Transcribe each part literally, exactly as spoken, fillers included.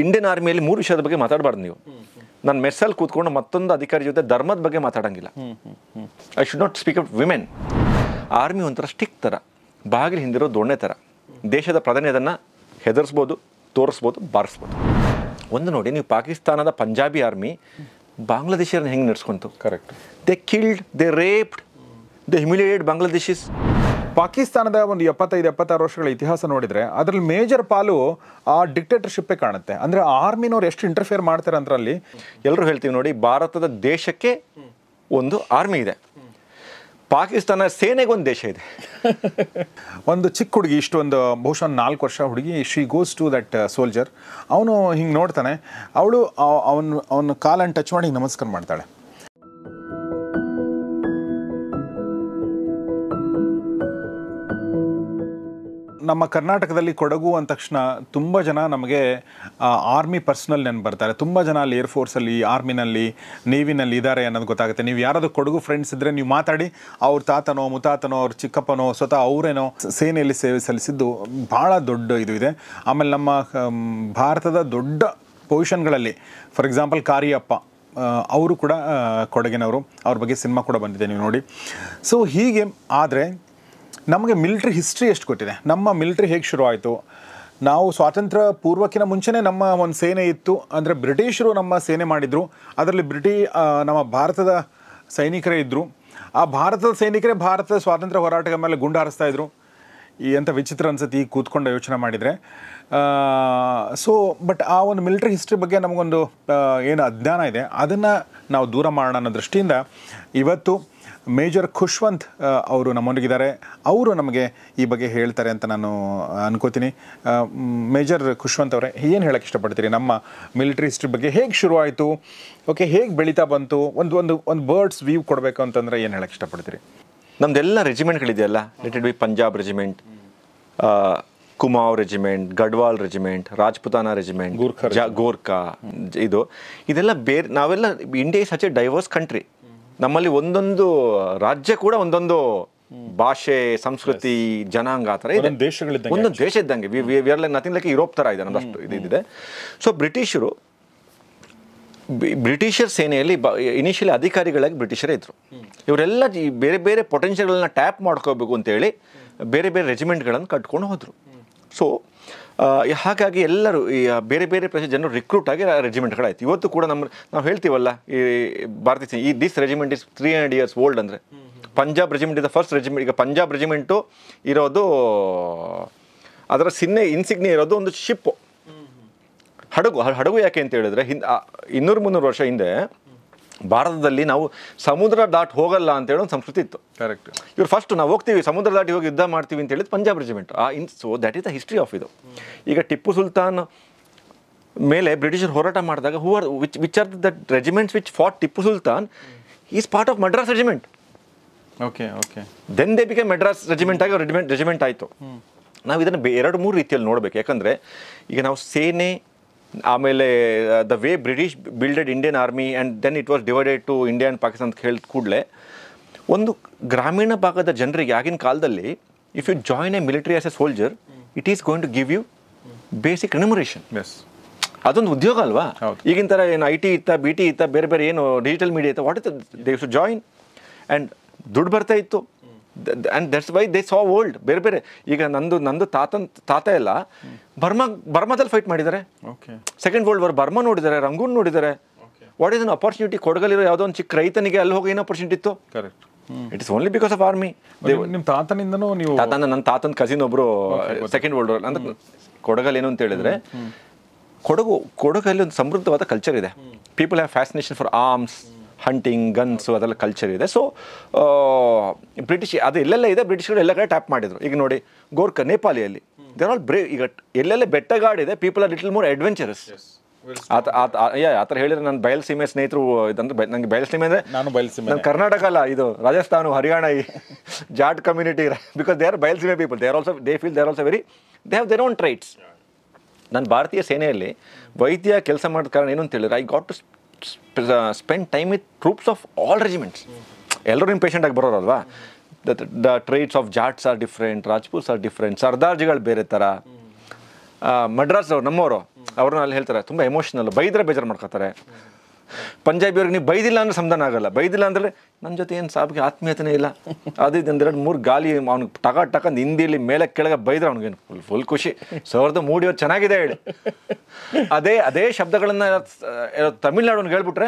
Indian ಆರ್ಮಿಯಲ್ಲಿ ಮೂರು ವಿಷಯದ ಬಗ್ಗೆ ಮಾತಾಡಬಾರ್ದು ನೀವು. ನಾನು ಮೆಸ್ಸಲ್ಲಿ ಕೂತ್ಕೊಂಡು ಮತ್ತೊಂದು ಅಧಿಕಾರಿ ಜೊತೆ ಧರ್ಮದ ಬಗ್ಗೆ ಮಾತಾಡೋಂಗಿಲ್ಲ. I should not speak up women. Army ಒಂಥರ ಸ್ಟಿಕ್ ಥರ, ಬಾಗಿಲು ಹಿಂದಿರೋ ದೊಣ್ಣೆ ಥರ. ದೇಶದ ಪ್ರಧಾನಿ ಅದನ್ನು ಹೆದರ್ಸ್ಬೋದು, ತೋರಿಸ್ಬೋದು, ಬಾರಿಸ್ಬೋದು. ಒಂದು ನೋಡಿ, ನೀವು ಪಾಕಿಸ್ತಾನದ ಪಂಜಾಬಿ ಆರ್ಮಿ ಬಾಂಗ್ಲಾದೇಶಿಯರನ್ನ ಹೆಂಗೆ ನಡೆಸ್ಕೊಂತು. Correct. They killed, they raped, they humiliated Bangladeshis. ಪಾಕಿಸ್ತಾನದ ಒಂದು ಎಪ್ಪತ್ತೈದು ಎಪ್ಪತ್ತಾರು ವರ್ಷಗಳ ಇತಿಹಾಸ ನೋಡಿದರೆ ಅದರಲ್ಲಿ ಮೇಜರ್ ಪಾಲು ಆ ಡಿಕ್ಟೇಟರ್ಶಿಪ್ಪೇ ಕಾಣುತ್ತೆ. ಅಂದರೆ ಆರ್ಮಿನವ್ರು ಎಷ್ಟು ಇಂಟರ್ಫಿಯರ್ ಮಾಡ್ತಾರೆ ಅಂದ್ರಲ್ಲಿ ಎಲ್ಲರೂ ಹೇಳ್ತೀವಿ ನೋಡಿ, ಭಾರತದ ದೇಶಕ್ಕೆ ಒಂದು ಆರ್ಮಿ ಇದೆ, ಪಾಕಿಸ್ತಾನ ಸೇನೆಗೆ ಒಂದು ದೇಶ ಇದೆ. ಒಂದು ಚಿಕ್ಕ ಹುಡುಗಿ, ಇಷ್ಟೊಂದು ಬಹುಶಃ ನಾಲ್ಕು ವರ್ಷ ಹುಡುಗಿ, she goes to that soldier. ಅವನು ಹಿಂಗೆ ನೋಡ್ತಾನೆ, ಅವಳು ಅವನು ಅವನ ಕಾಲನ್ನು ಟಚ್ ಮಾಡಿ ನಮಸ್ಕಾರ ಮಾಡ್ತಾಳೆ. ನಮ್ಮ ಕರ್ನಾಟಕದಲ್ಲಿ ಕೊಡಗು ಅಂದ ತಕ್ಷಣ ತುಂಬ ಜನ ನಮಗೆ ಆರ್ಮಿ ಪರ್ಸ್ನಲ್ ನೆನಪು ಬರ್ತಾರೆ. ತುಂಬ ಜನ ಅಲ್ಲಿ ಏರ್ಫೋರ್ಸಲ್ಲಿ, ಆರ್ಮಿನಲ್ಲಿ, ನೇವಿನಲ್ಲಿ ಇದ್ದಾರೆ ಅನ್ನೋದು ಗೊತ್ತಾಗುತ್ತೆ. ನೀವು ಯಾರಾದರೂ ಕೊಡಗು ಫ್ರೆಂಡ್ಸ್ ಇದ್ದರೆ ನೀವು ಮಾತಾಡಿ, ಅವ್ರ ತಾತನೋ ಮುತಾತನೋ ಅವ್ರ ಚಿಕ್ಕಪ್ಪನೋ ಸ್ವತಃ ಅವರೇನೋ ಸೇನೆಯಲ್ಲಿ ಸೇವೆ ಸಲ್ಲಿಸಿದ್ದು ಭಾಳ ದೊಡ್ಡ ಇದು ಇದೆ. ಆಮೇಲೆ ನಮ್ಮ ಭಾರತದ ದೊಡ್ಡ ಪೊಸಿಷನ್ಗಳಲ್ಲಿ, ಫಾರ್ ಎಕ್ಸಾಂಪಲ್ ಕಾರಿಯಪ್ಪ ಅವರು ಕೂಡ ಕೊಡಗಿನವರು, ಅವ್ರ ಬಗ್ಗೆ ಸಿನಿಮಾ ಕೂಡ ಬಂದಿದೆ, ನೀವು ನೋಡಿ. ಸೊ ಹೀಗೆ ಆದರೆ ನಮಗೆ ಮಿಲಿಟ್ರಿ ಹಿಸ್ಟ್ರಿ ಎಷ್ಟು ಗೊತ್ತಿದೆ, ನಮ್ಮ ಮಿಲಿಟ್ರಿ ಹೇಗೆ ಶುರು ಆಯಿತು. ನಾವು ಸ್ವಾತಂತ್ರ್ಯ ಪೂರ್ವಕ್ಕಿಂತ ಮುಂಚೆನೇ ನಮ್ಮ ಒಂದು ಸೇನೆ ಇತ್ತು. ಅಂದರೆ ಬ್ರಿಟಿಷರು ನಮ್ಮ ಸೇನೆ ಮಾಡಿದರು, ಅದರಲ್ಲಿ ಬ್ರಿಟಿ ನಮ್ಮ ಭಾರತದ ಸೈನಿಕರೇ ಇದ್ದರು. ಆ ಭಾರತದ ಸೈನಿಕರೇ ಭಾರತದ ಸ್ವಾತಂತ್ರ್ಯ ಹೋರಾಟದ ಮೇಲೆ ಗುಂಡು ಹಾರಿಸ್ತಾಯಿದ್ರು. ಈ ಎಂಥ ವಿಚಿತ್ರ ಅನ್ಸುತ್ತೆ ಈಗ ಕೂತ್ಕೊಂಡು ಯೋಚನೆ ಮಾಡಿದರೆ. ಸೊ ಬಟ್ ಆ ಒಂದು ಮಿಲಿಟ್ರಿ ಹಿಸ್ಟ್ರಿ ಬಗ್ಗೆ ನಮಗೊಂದು ಏನು ಅಜ್ಞಾನ ಇದೆ, ಅದನ್ನು ನಾವು ದೂರ ಮಾಡೋಣ ಅನ್ನೋ ದೃಷ್ಟಿಯಿಂದ ಇವತ್ತು ಮೇಜರ್ ಖುಷ್ವಂತ್ ಅವರು ನಮ್ಮೊಂದಿಗಿದ್ದಾರೆ. ಅವರು ನಮಗೆ ಈ ಬಗ್ಗೆ ಹೇಳ್ತಾರೆ ಅಂತ ನಾನು ಅನ್ಕೋತೀನಿ. ಮೇಜರ್ ಖುಷ್ವಂತ್ ಅವರೇ, ಏನು ಹೇಳಕ್ಕೆ ಇಷ್ಟಪಡ್ತೀರಿ ನಮ್ಮ ಮಿಲಿಟ್ರಿ ಹಿಸ್ಟ್ರಿ ಬಗ್ಗೆ? ಹೇಗೆ ಶುರು ಆಯಿತು, ಓಕೆ, ಹೇಗೆ ಬೆಳೀತಾ ಬಂತು, ಒಂದು ಒಂದು ಒಂದು ಬರ್ಡ್ಸ್ ವ್ಯೂ ಕೊಡಬೇಕು ಅಂತಂದರೆ ಏನು ಹೇಳಕ್ಕೆ ಇಷ್ಟಪಡ್ತೀರಿ? ನಮ್ಮದೆಲ್ಲ ರೆಜಿಮೆಂಟ್ಗಳಿದೆಯಲ್ಲ, let it be Punjab regiment, Kumaon regiment, Garhwal regiment, Rajputana regiment, Gorkha Gorkha ಇದು ಇದೆಲ್ಲ ಬೇರೆ. ನಾವೆಲ್ಲ India is such a diverse country. ನಮ್ಮಲ್ಲಿ ಒಂದೊಂದು ರಾಜ್ಯ ಕೂಡ ಒಂದೊಂದು ಭಾಷೆ, ಸಂಸ್ಕೃತಿ, ಜನಾಂಗ ಆ ಥರ ಇದೆ. ಒಂದೊಂದು ದೇಶ ಇದ್ದಂಗೆ. We are like nothing like Europe ಥರ ಇದೆ ನಮ್ಮಷ್ಟು ಇದಿದೆ. ಸೊ ಬ್ರಿಟಿಷರು ಬ್ರಿಟಿಷರ್ ಸೇನೆಯಲ್ಲಿ ಬ ಇನಿಷಿಯಲಿ ಅಧಿಕಾರಿಗಳಾಗಿ ಬ್ರಿಟಿಷರೇ ಇದ್ದರು. ಇವರೆಲ್ಲ ಈ ಬೇರೆ ಬೇರೆ ಪೊಟೆನ್ಷಿಯಲ್ಗಳನ್ನ ಟ್ಯಾಪ್ ಮಾಡ್ಕೋಬೇಕು ಅಂತೇಳಿ ಬೇರೆ ಬೇರೆ ರೆಜಿಮೆಂಟ್ಗಳನ್ನು ಕಟ್ಕೊಂಡು ಹೋದರು. ಸೊ ಹಾಗಾಗಿ ಎಲ್ಲರೂ ಈ ಬೇರೆ ಬೇರೆ ಪ್ರದೇಶ ಜನರು ರಿಕ್ರೂಟ್ ಆಗಿ ರೆಜಿಮೆಂಟ್ಗಳಾಯ್ತು. ಇವತ್ತು ಕೂಡ ನಮ್ಮ ನಾವು ಹೇಳ್ತೀವಲ್ಲ, ಈ ಭಾರತೀಯ ಈ this regiment is three hundred years old ಅಂದರೆ, Punjab regiment is the first regiment. ಈಗ ಪಂಜಾಬ್ ರೆಜಿಮೆಂಟು ಇರೋದು, ಅದರ ಸಿನ್ನೆ ಇನ್ಸಿಗ್ನಿ ಇರೋದು ಒಂದು ಶಿಪ್ಪು, ಹಡಗು. ಹಡಗು ಯಾಕೆ ಅಂತ ಹೇಳಿದ್ರೆ, ಹಿಂದೆ ಇನ್ನೂರು ಮುನ್ನೂರು ವರ್ಷ ಹಿಂದೆ ಭಾರತದಲ್ಲಿ ನಾವು ಸಮುದ್ರ ದಾಟ್ ಹೋಗಲ್ಲ ಅಂತೇಳಿ ಒಂದು ಸಂಸ್ಕೃತಿ ಇತ್ತು. ಕರೆಕ್ಟ್. ಇವ್ರು ಫಸ್ಟ್ ನಾವು ಹೋಗ್ತೀವಿ, ಸಮುದ್ರ ದಾಟಿ ಹೋಗಿ ಯುದ್ಧ ಮಾಡ್ತೀವಿ ಅಂತ ಹೇಳಿದ್ದು ಪಂಜಾಬ್ ರೆಜಿಮೆಂಟ್. ಆ in so that is the history of ಇದು. ಈಗ ಟಿಪ್ಪು ಸುಲ್ತಾನ್ ಮೇಲೆ ಬ್ರಿಟಿಷರು ಹೋರಾಟ ಮಾಡಿದಾಗ who are which which are that regiments which fought Tipu Sultan is part of Madras regiment. Okay okay then they become Madras regiment ಆಗಿ ರೆಜಿಮೆಂಟ್ ರೆಜಿಮೆಂಟ್ ಆಯಿತು. ನಾವು ಇದನ್ನು ಎರಡು ಮೂರು ರೀತಿಯಲ್ಲಿ ನೋಡಬೇಕು. ಯಾಕಂದರೆ ಈಗ ನಾವು ಸೇನೆ, ಆಮೇಲೆ the way British builded Indian army and then it was divided to India and Pakistan ಅಂತ ಹೇಳಿದ ಕೂಡಲೇ, ಒಂದು ಗ್ರಾಮೀಣ ಭಾಗದ ಜನರಿಗೆ ಆಗಿನ ಕಾಲದಲ್ಲಿ if you join a military as a soldier, it is going to give you basic remuneration. Yes, ಅದೊಂದು ಉದ್ಯೋಗ ಅಲ್ವಾ? ಈಗಿನ ಥರ ಏನು ಐ ಟಿ ಇತ್ತ, ಬಿ ಟಿ ಇತ್ತ, ಬೇರೆ ಬೇರೆ ಏನು ಡಿಜಿಟಲ್ ಮೀಡಿಯಾ ಇತ್ತ, what is they should join and ದುಡ್ಡು ಬರ್ತಾ ಇತ್ತು. And that's why they saw world. ಬೇರೆ ಬೇರೆ ಈಗ ನಂದು ನಂದು ತಾತನ್ ತಾತ ಎಲ್ಲ ಬರ್ಮಾ ಬರ್ಮಾದಲ್ಲಿ ಫೈಟ್ ಮಾಡಿದ್ದಾರೆ. Okay, second world war Burma ನೋಡಿದ್ದಾರೆ, ರಂಗೂನ್ ನೋಡಿದ್ದಾರೆ. What is an opportunity? ಕೊಡಗಲ್ಲಿರೋ ಯಾವುದೋ ಒಂದು ಚಿಕ್ಕ ರೈತನಿಗೆ ಅಲ್ಲಿ ಹೋಗಿ ಏನು ಅಪರ್ಚುನಿಟಿ ಇತ್ತು? Correct. It is only because of army. ನಿಮ್ಮ ತಾತನಿಂದನೂ ನೀವು ತಾತನ ನನ್ನ ತಾತನ ಕಸಿನ್ ಒಬ್ಬರು ಸೆಕೆಂಡ್ ವರ್ಲ್ಡ್ ವಾರ್ ಅಂದ್ರೆ ಕೊಡಗಲ್ಲಿ ಏನು ಅಂತ ಹೇಳಿದ್ರೆ, ಕೊಡಗು ಕೊಡಗಲ್ಲಿ ಒಂದು ಸಮೃದ್ಧವಾದ ಕಲ್ಚರ್ ಇದೆ. People have fascination for arms, hunting, guns, ಅದೆಲ್ಲ ಕಲ್ಚರ್ ಇದೆ. ಸೊ ಬ್ರಿಟಿಷ್ ಅದು ಎಲ್ಲೆಲ್ಲ ಇದೆ, ಬ್ರಿಟಿಷರು ಎಲ್ಲ ಕಡೆ ಟ್ಯಾಪ್ ಮಾಡಿದರು. ಈಗ ನೋಡಿ ಗೋರ್ಖಾ, ನೇಪಾಳಿಯಲ್ಲಿ ದೇರ್ ಆಲ್ ಬ್ರೇವ್. ಈಗ ಎಲ್ಲೆಲ್ಲ ಬೆಟ್ಟಗಾಡಿದೆ, people are little more adventurous. ಆತ ಆ ಥರ ಹೇಳಿದ್ರೆ ನನ್ನ ಬಯಲುಸೀಮೆ ಸ್ನೇಹಿತರು ಇದಂದ್ರೆ, ನನಗೆ ಬಯಲುಸೀಮೆ ಅಂದರೆ ನಾನು ಬಯಲುಸೀಮೆ, ನನ್ನ ಕರ್ನಾಟಕ ಅಲ್ಲ, ಇದು ರಾಜಸ್ಥಾನ, ಹರಿಯಾಣ, ಈ Jat community, because they are ಬಯಲುಸೀಮೆ people. They are also they feel they are also very they have their own traits. ನನ್ನ ಭಾರತೀಯ ಸೇನೆಯಲ್ಲಿ ವೈದ್ಯ ಕೆಲಸ ಮಾಡಿದ ಕಾರಣ ಏನು ಅಂತ ಹೇಳಿದ್ರೆ, I got to spend time with troops of all regiments. ಎಲ್ಲರೂ ನಿಮ್ಮ ಪೇಷಂಟಾಗಿ ಬರೋರಲ್ವಾ. The the traits of Jats are different, Rajputs are different, ಸರ್ದಾರ್ಜಿಗಳು ಬೇರೆ ಥರ, ಮಡ್ರಾಸ್ ಅವ್ರು ನಮ್ಮವರು ಅವ್ರನ್ನ ಅಲ್ಲಿ ಹೇಳ್ತಾರೆ ತುಂಬ ಎಮೋಷ್ನಲ್, ಬೈದ್ರೆ ಬೇಜಾರು ಮಾಡ್ಕೋತಾರೆ. ಪಂಜಾಬಿಯವ್ರಿಗೆ ನೀವು ಬೈದಿಲ್ಲ ಅಂದ್ರೆ ಸಮಾಧಾನ ಆಗಲ್ಲ, ಬೈದಿಲ್ಲ ಅಂದರೆ ನನ್ನ ಜೊತೆ ಏನು ಸಾಬಿಗೆ ಆತ್ಮೀಯತೆನೇ ಇಲ್ಲ, ಅದು ಇದೊಂದೆರಡು ಮೂರು ಗಾಲಿ ಅವ್ನಿಗೆ ಟಕ ಟಕಂದು ಹಿಂದಿಲಿ ಮೇಲೆ ಕೆಳಗೆ ಬೈದ್ರೆ ಅವ್ನಿಗೇನು ಫುಲ್ ಫುಲ್ ಖುಷಿ, ಸೌರದ ಮೂಡಿಯವ್ರು ಚೆನ್ನಾಗಿದೆ ಹೇಳಿ. ಅದೇ ಅದೇ ಶಬ್ದಗಳನ್ನು ತಮಿಳ್ನಾಡೋನ್ಗೆ ಹೇಳ್ಬಿಟ್ರೆ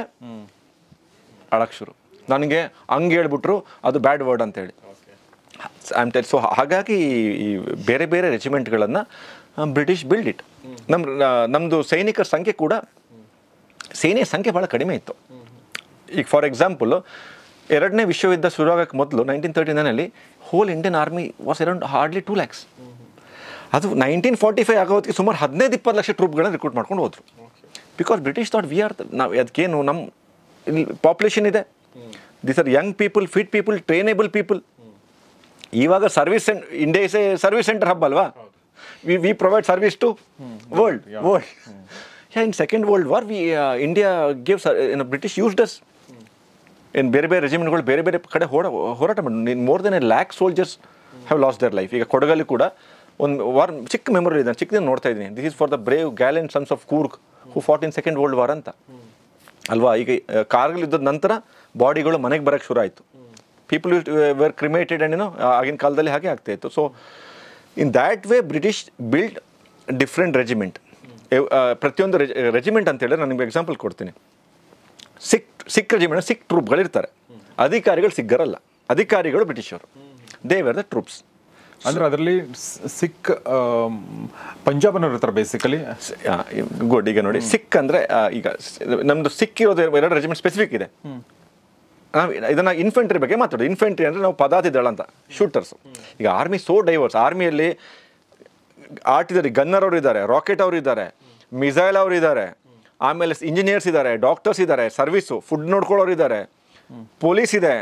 ಅಳಕ್ಕೆ ಶುರು, ನನಗೆ ಹಂಗೆ ಹೇಳ್ಬಿಟ್ರು ಅದು ಬ್ಯಾಡ್ ವರ್ಡ್ ಅಂತೇಳಿ. ಐ ಆಮ್ ಟೆಲ್ ಸೊ ಹಾಗಾಗಿ ಈ ಬೇರೆ ಬೇರೆ ರೆಜಿಮೆಂಟ್ಗಳನ್ನು ಬ್ರಿಟಿಷ್ ಬಿಲ್ಡ್ ಇಟ್. ನಮ್ಮ ನಮ್ಮದು ಸೈನಿಕರ ಸಂಖ್ಯೆ ಕೂಡ ಸೇನೆ ಸಂಖ್ಯೆ ಭಾಳ ಕಡಿಮೆ ಇತ್ತು. ಈಗ ಫಾರ್ ಎಕ್ಸಾಂಪಲ್ ಎರಡನೇ ವಿಶ್ವಯುದ್ಧ ಶುರುವಾಗಕ್ಕೆ ಮೊದಲು ನೈನ್ಟೀನ್ ತರ್ಟಿ ನೈನಲ್ಲಿ whole Indian army was around hardly two lakhs. ಅದು ನೈನ್ಟೀನ್ ಫಾರ್ಟಿ ಫೈವ್ ಆಗೋದಕ್ಕೆ ಸುಮಾರು ಹದಿನೈದು ಇಪ್ಪತ್ತು ಲಕ್ಷ ಟ್ರೂಪ್ಗಳನ್ನ ರಿಕ್ರೂಟ್ ಮಾಡ್ಕೊಂಡು ಹೋದ್ರು. Because British thought we are ನಾವು ಅದಕ್ಕೇನು ನಮ್ಮ ಇಲ್ಲಿ ಪಾಪ್ಯುಲೇಷನ್ ಇದೆ, these are young people, fit people, trainable people. ಇವಾಗ service cent India is a service center hub ಅಲ್ವಾ, we we provide service to world world Yeah, in Second World War, we uh, India gave, you know, British used us in ಬೇರೆ ಬೇರೆ ರೆಜಿಮೆಂಟ್ಗಳು ಬೇರೆ ಬೇರೆ ಕಡೆ ಹೋರ ಹೋರಾಟ ಮಾಡಿ more than a lakh soldiers have lost their life. ಈಗ ಕೊಡಗಲ್ಲಿ ಕೂಡ ಒಂದು ವಾರ್ ಚಿಕ್ಕ ಮೆಮೊರಿ ಇದೆ, ಚಿಕ್ಕದಿಂದ ನೋಡ್ತಾ ಇದ್ದೀನಿ. This is for the brave gallant sons of Coorg who fought in second world war ಅಂತ ಅಲ್ವಾ. ಈಗ ಕಾರ್ಗಿಲ್ ಯುದ್ಧದ ನಂತರ ಬಾಡಿಗಳು ಮನೆಗೆ ಬರೋಕ್ಕೆ ಶುರು ಆಯಿತು. ಪೀಪಲ್ ವೇರ್ ಕ್ರಿಮೇಟೆಡ್ ಆ್ಯಂಡ್ ಏನೋ ಆಗಿನ ಕಾಲದಲ್ಲಿ ಹಾಗೆ ಆಗ್ತಾಯಿತ್ತು. So in that way British build different regiment. ಪ್ರತಿಯೊಂದು ರೆಜಿ ರೆಜಿಮೆಂಟ್ ಅಂತ ಹೇಳಿದ್ರೆ ನಾನು ನಿಮ್ಗೆ ಎಕ್ಸಾಂಪಲ್ ಕೊಡ್ತೀನಿ. ಸಿಕ್ ಸಿಕ್ ರೆಜಿಮೆಂಟ್ ಸಿಕ್ ಟ್ರೂಪ್ಗಳಿರ್ತಾರೆ, ಅಧಿಕಾರಿಗಳು ಸಿಗ್ಗರಲ್ಲ, ಅಧಿಕಾರಿಗಳು ಬ್ರಿಟಿಷರು, ದೇ ವೇರ್ ದ ಟ್ರೂಪ್ಸ್. ಅಂದರೆ ಅದರಲ್ಲಿ ಸಿಕ್ ಪಂಜಾಬನವ್ರು ಇರ್ತಾರೆ ಬೇಸಿಕಲಿ. ಗುಡ್. ಈಗ ನೋಡಿ ಸಿಕ್ ಅಂದರೆ ಈಗ ನಮ್ಮದು ಸಿಕ್ ಇರೋದು ಎರಡು ರೆಜಿಮೆಂಟ್ ಸ್ಪೆಸಿಫಿಕ್ ಇದೆ. ನಾವು ಇದನ್ನು ಇನ್ಫೆಂಟ್ರಿ ಬಗ್ಗೆ ಮಾತಾಡೋದು. ಇನ್ಫೆಂಟ್ರಿ ಅಂದರೆ ನಾವು ಪದಾತಿ ದಳ ಅಂತ, ಶೂಟರ್ಸು. ಈಗ ಆರ್ಮಿ ಸೋ ಡೈವರ್ಸ್. ಆರ್ಮಿಯಲ್ಲಿ ಆರ್ಟಿಲರಿ ಗನ್ನರ್ ಅವರು ಇದ್ದಾರೆ, ರಾಕೆಟ್ ಅವರು ಇದ್ದಾರೆ, ಮಿಸೈಲ್ ಅವರು ಇದ್ದಾರೆ, ಆಮೇಲೆ ಇಂಜಿನಿಯರ್ಸ್ ಇದ್ದಾರೆ, ಡಾಕ್ಟರ್ಸ್ ಇದ್ದಾರೆ, ಸರ್ವಿಸು ಫುಡ್ ನೋಡ್ಕೊಳ್ಳೋರು ಇದ್ದಾರೆ, ಪೊಲೀಸ್ ಇದೆ.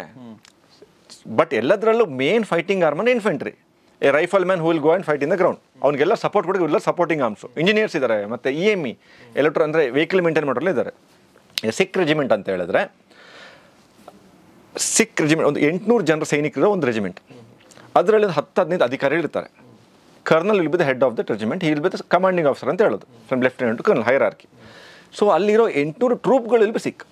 ಬಟ್ ಎಲ್ಲದರಲ್ಲೂ ಮೇನ್ ಫೈಟಿಂಗ್ ಆರ್ಮ್ ಅಂದರೆ infantry. A rifleman who will go and fight in the ground. ಅವ್ನಿಗೆಲ್ಲ ಸಪೋರ್ಟ್ ಕೊಡಿ, ಎಲ್ಲ ಸಪೋರ್ಟಿಂಗ್ ಆರ್ಮ್ಸು. ಇಂಜಿನಿಯರ್ಸ್ ಇದ್ದಾರೆ, ಮತ್ತು ಇ ಎಮ್ ಇ ಎಲೆಕ್ಟ್ರೋ ಅಂದರೆ ವೆಹಿಕಲ್ ಮೇಂಟೈನ್ ಮಾಡೋಲ್ಲ ಇದ್ದಾರೆ. ಸಿಕ್ ರೆಜಿಮೆಂಟ್ ಅಂತ ಹೇಳಿದ್ರೆ ಸಿಕ್ ರೆಜಿಮೆಂಟ್ ಒಂದು ಎಂಟುನೂರು ಜನರ ಸೈನಿಕರು ಒಂದು ರೆಜಿಮೆಂಟ್. ಅದರಲ್ಲಿ ಒಂದು ಹತ್ತು ಹದಿನೈದು ಅಧಿಕಾರಿಗಳು ಇರ್ತಾರೆ. Colonel will be the head of the regiment, he will be the commanding officer ಅಂತ ಹೇಳೋದು, from lieutenant to colonel hierarchy. So ಅಲ್ಲಿರೋ ಎಂಟುನೂರು ಟ್ರೂಪ್ಗಳು ಇಲ್ಲಿ ಬಿ ಸಿಕ್,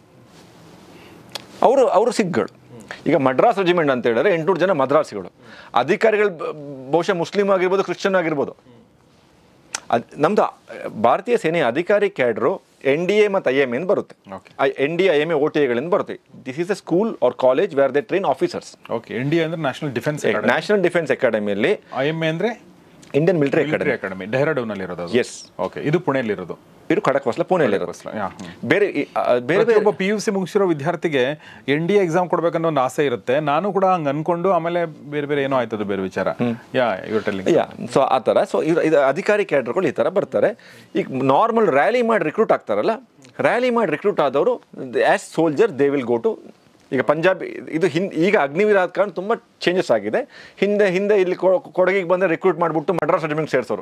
ಅವರು ಅವರು ಸಿಕ್ಗಳು. ಈಗ ಮಡ್ರಾಸ್ ರೆಜಿಮೆಂಟ್ ಅಂತ ಹೇಳಿದ್ರೆ ಎಂಟುನೂರು ಜನ ಮದ್ರಾಸಿಗಳು. ಅಧಿಕಾರಿಗಳು ಬಹುಶಃ ಮುಸ್ಲಿಂ ಆಗಿರ್ಬೋದು, ಕ್ರಿಶ್ಚಿಯನ್ ಆಗಿರ್ಬೋದು. ಅದು ನಮ್ಮದು ಭಾರತೀಯ ಸೇನೆಯ ಅಧಿಕಾರಿ ಕ್ಯಾಡ್ರು ಎನ್ ಡಿ ಎ ಮತ್ತು ಐ ಎಮ್ ಎಂದು ಬರುತ್ತೆ. N D I M A O T ಎಗಳಿಂದ ಬರುತ್ತೆ. This is a school or college where they train officers. Okay. N D A ಅಂದರೆ ನ್ಯಾಷನಲ್ ಡಿಫೆನ್ಸ್ ನ್ಯಾಷನಲ್ ಡಿಫೆನ್ಸ್ ಅಕಾಡೆಮಿಯಲ್ಲಿ, I M A ಅಂದರೆ Indian military academy academy ಡೆಹ್ರಾಡೂನಲ್ಲಿ ಇರೋದು. Yes. Okay. ಇದು ಪುಣೆಯಲ್ಲಿರೋದು. ಇದು ಖಡಕ್ವಾಸ್ಲ ಪುಣೆಯಲ್ಲಿ ಇರೋದು. ಬೇರೆ ಬೇರೆ ಬೇರೆ ಒಬ್ಬ ಪಿ ಯು ಸಿ ಮುಗಿಸಿರೋ ವಿದ್ಯಾರ್ಥಿಗೆ ಎನ್ ಡಿ ಎ ಎಕ್ಸಾಮ್ ಕೊಡ್ಬೇಕನ್ನೋ ಒಂದು ಆಸೆ ಇರುತ್ತೆ. ನಾನು ಕೂಡ ಹಂಗೆ ಅನ್ಕೊಂಡು ಆಮೇಲೆ ಬೇರೆ ಬೇರೆ ಏನೋ ಆಯ್ತದ ಬೇರೆ ವಿಚಾರ. ಯಾ ಇವ್ರ ಟೆಲ್ಲಿಂಗ್ ಯಾ ಸೊ ಆ ಥರ. ಸೊ ಇದು ಇದು ಅಧಿಕಾರಿ ಕ್ಯಾಡ್ರ್ಗಳು ಈ ಥರ ಬರ್ತಾರೆ. ಈಗ ನಾರ್ಮಲ್ ರ್ಯಾಲಿ ಮಾಡಿ ರಿಕ್ರೂಟ್ ಆಗ್ತಾರಲ್ಲ, ರ್ಯಾಲಿ ಮಾಡಿ ರಿಕ್ರೂಟ್ ಆದವರು as soldier they will go to. ಈಗ ಪಂಜಾಬ್ ಇದು ಹಿಂದೆ ಈಗ ಅಗ್ನಿವೀರ ಆದ ಕಾರಣ ತುಂಬ ಚೇಂಜಸ್ ಆಗಿದೆ. ಹಿಂದೆ ಹಿಂದೆ ಇಲ್ಲಿ ಕೊಡಗಿಗೆ ಬಂದರೆ ರಿಕ್ರೂಟ್ ಮಾಡಿಬಿಟ್ಟು ಮಡ್ರಾಸ್ ರೆಜಿಮೆಂಟ್ ಸೇರಿಸೋರು.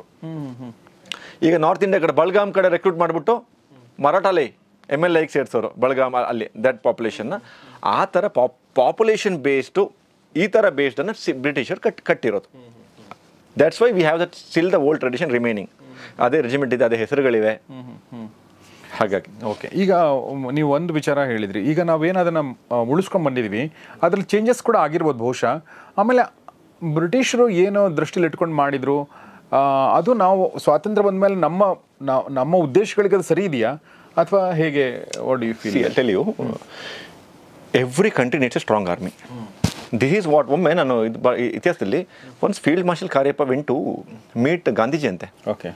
ಈಗ ನಾರ್ತ್ ಇಂಡಿಯಾ ಕಡೆ ಬಲ್ಗಾಮ್ ಕಡೆ ರೆಕ್ರೂಟ್ ಮಾಡಿಬಿಟ್ಟು ಮರಾಠಾಲಿ ಎಮ್ ಎಲ್ ಐಗೆ ಸೇರಿಸೋರು, ಬಲ್ಗಾಮ್ ಅಲ್ಲಿ ದಟ್ ಪಾಪ್ಯುಲೇಷನ್ನ. ಆ ಥರ ಪಾಪ್ ಪಾಪ್ಯುಲೇಷನ್ ಬೇಸ್ಡು ಈ ಥರ ಬೇಸ್ಡನ್ನು ಸಿ ಬ್ರಿಟಿಷರು ಕಟ್ ಕಟ್ಟಿರೋದು. That's why we have that still the old tradition remaining. ಅದೇ ರೆಜಿಮೆಂಟ್ ಇದೆ, ಅದೇ ಹೆಸರುಗಳಿವೆ. ಹಾಗಾಗಿ ಓಕೆ. ಈಗ ನೀವು ಒಂದು ವಿಚಾರ ಹೇಳಿದ್ರಿ, ಈಗ ನಾವೇನು ಅದನ್ನು ಉಳಿಸ್ಕೊಂಡು ಬಂದಿದ್ದೀವಿ, ಅದ್ರಲ್ಲಿ ಚೇಂಜಸ್ ಕೂಡ ಆಗಿರ್ಬೋದು ಬಹುಶಃ. ಆಮೇಲೆ ಬ್ರಿಟಿಷರು ಏನೋ ದೃಷ್ಟಿಲಿ ಇಟ್ಕೊಂಡು ಮಾಡಿದರು, ಅದು ನಾವು ಸ್ವಾತಂತ್ರ್ಯ ಬಂದ ಮೇಲೆ ನಮ್ಮ ನಮ್ಮ ಉದ್ದೇಶಗಳಿಗೆ ಅದು ಸರಿ ಇದೆಯಾ ಅಥವಾ ಹೇಗೆ? What do you feel? Tell you, every country needs a strong army. This is what. ಒಮ್ಮೆ ನಾನು ಇದು ಇತಿಹಾಸದಲ್ಲಿ once field marshal Cariappa went to meet Gandhiji ಅಂತೆ. ಓಕೆ.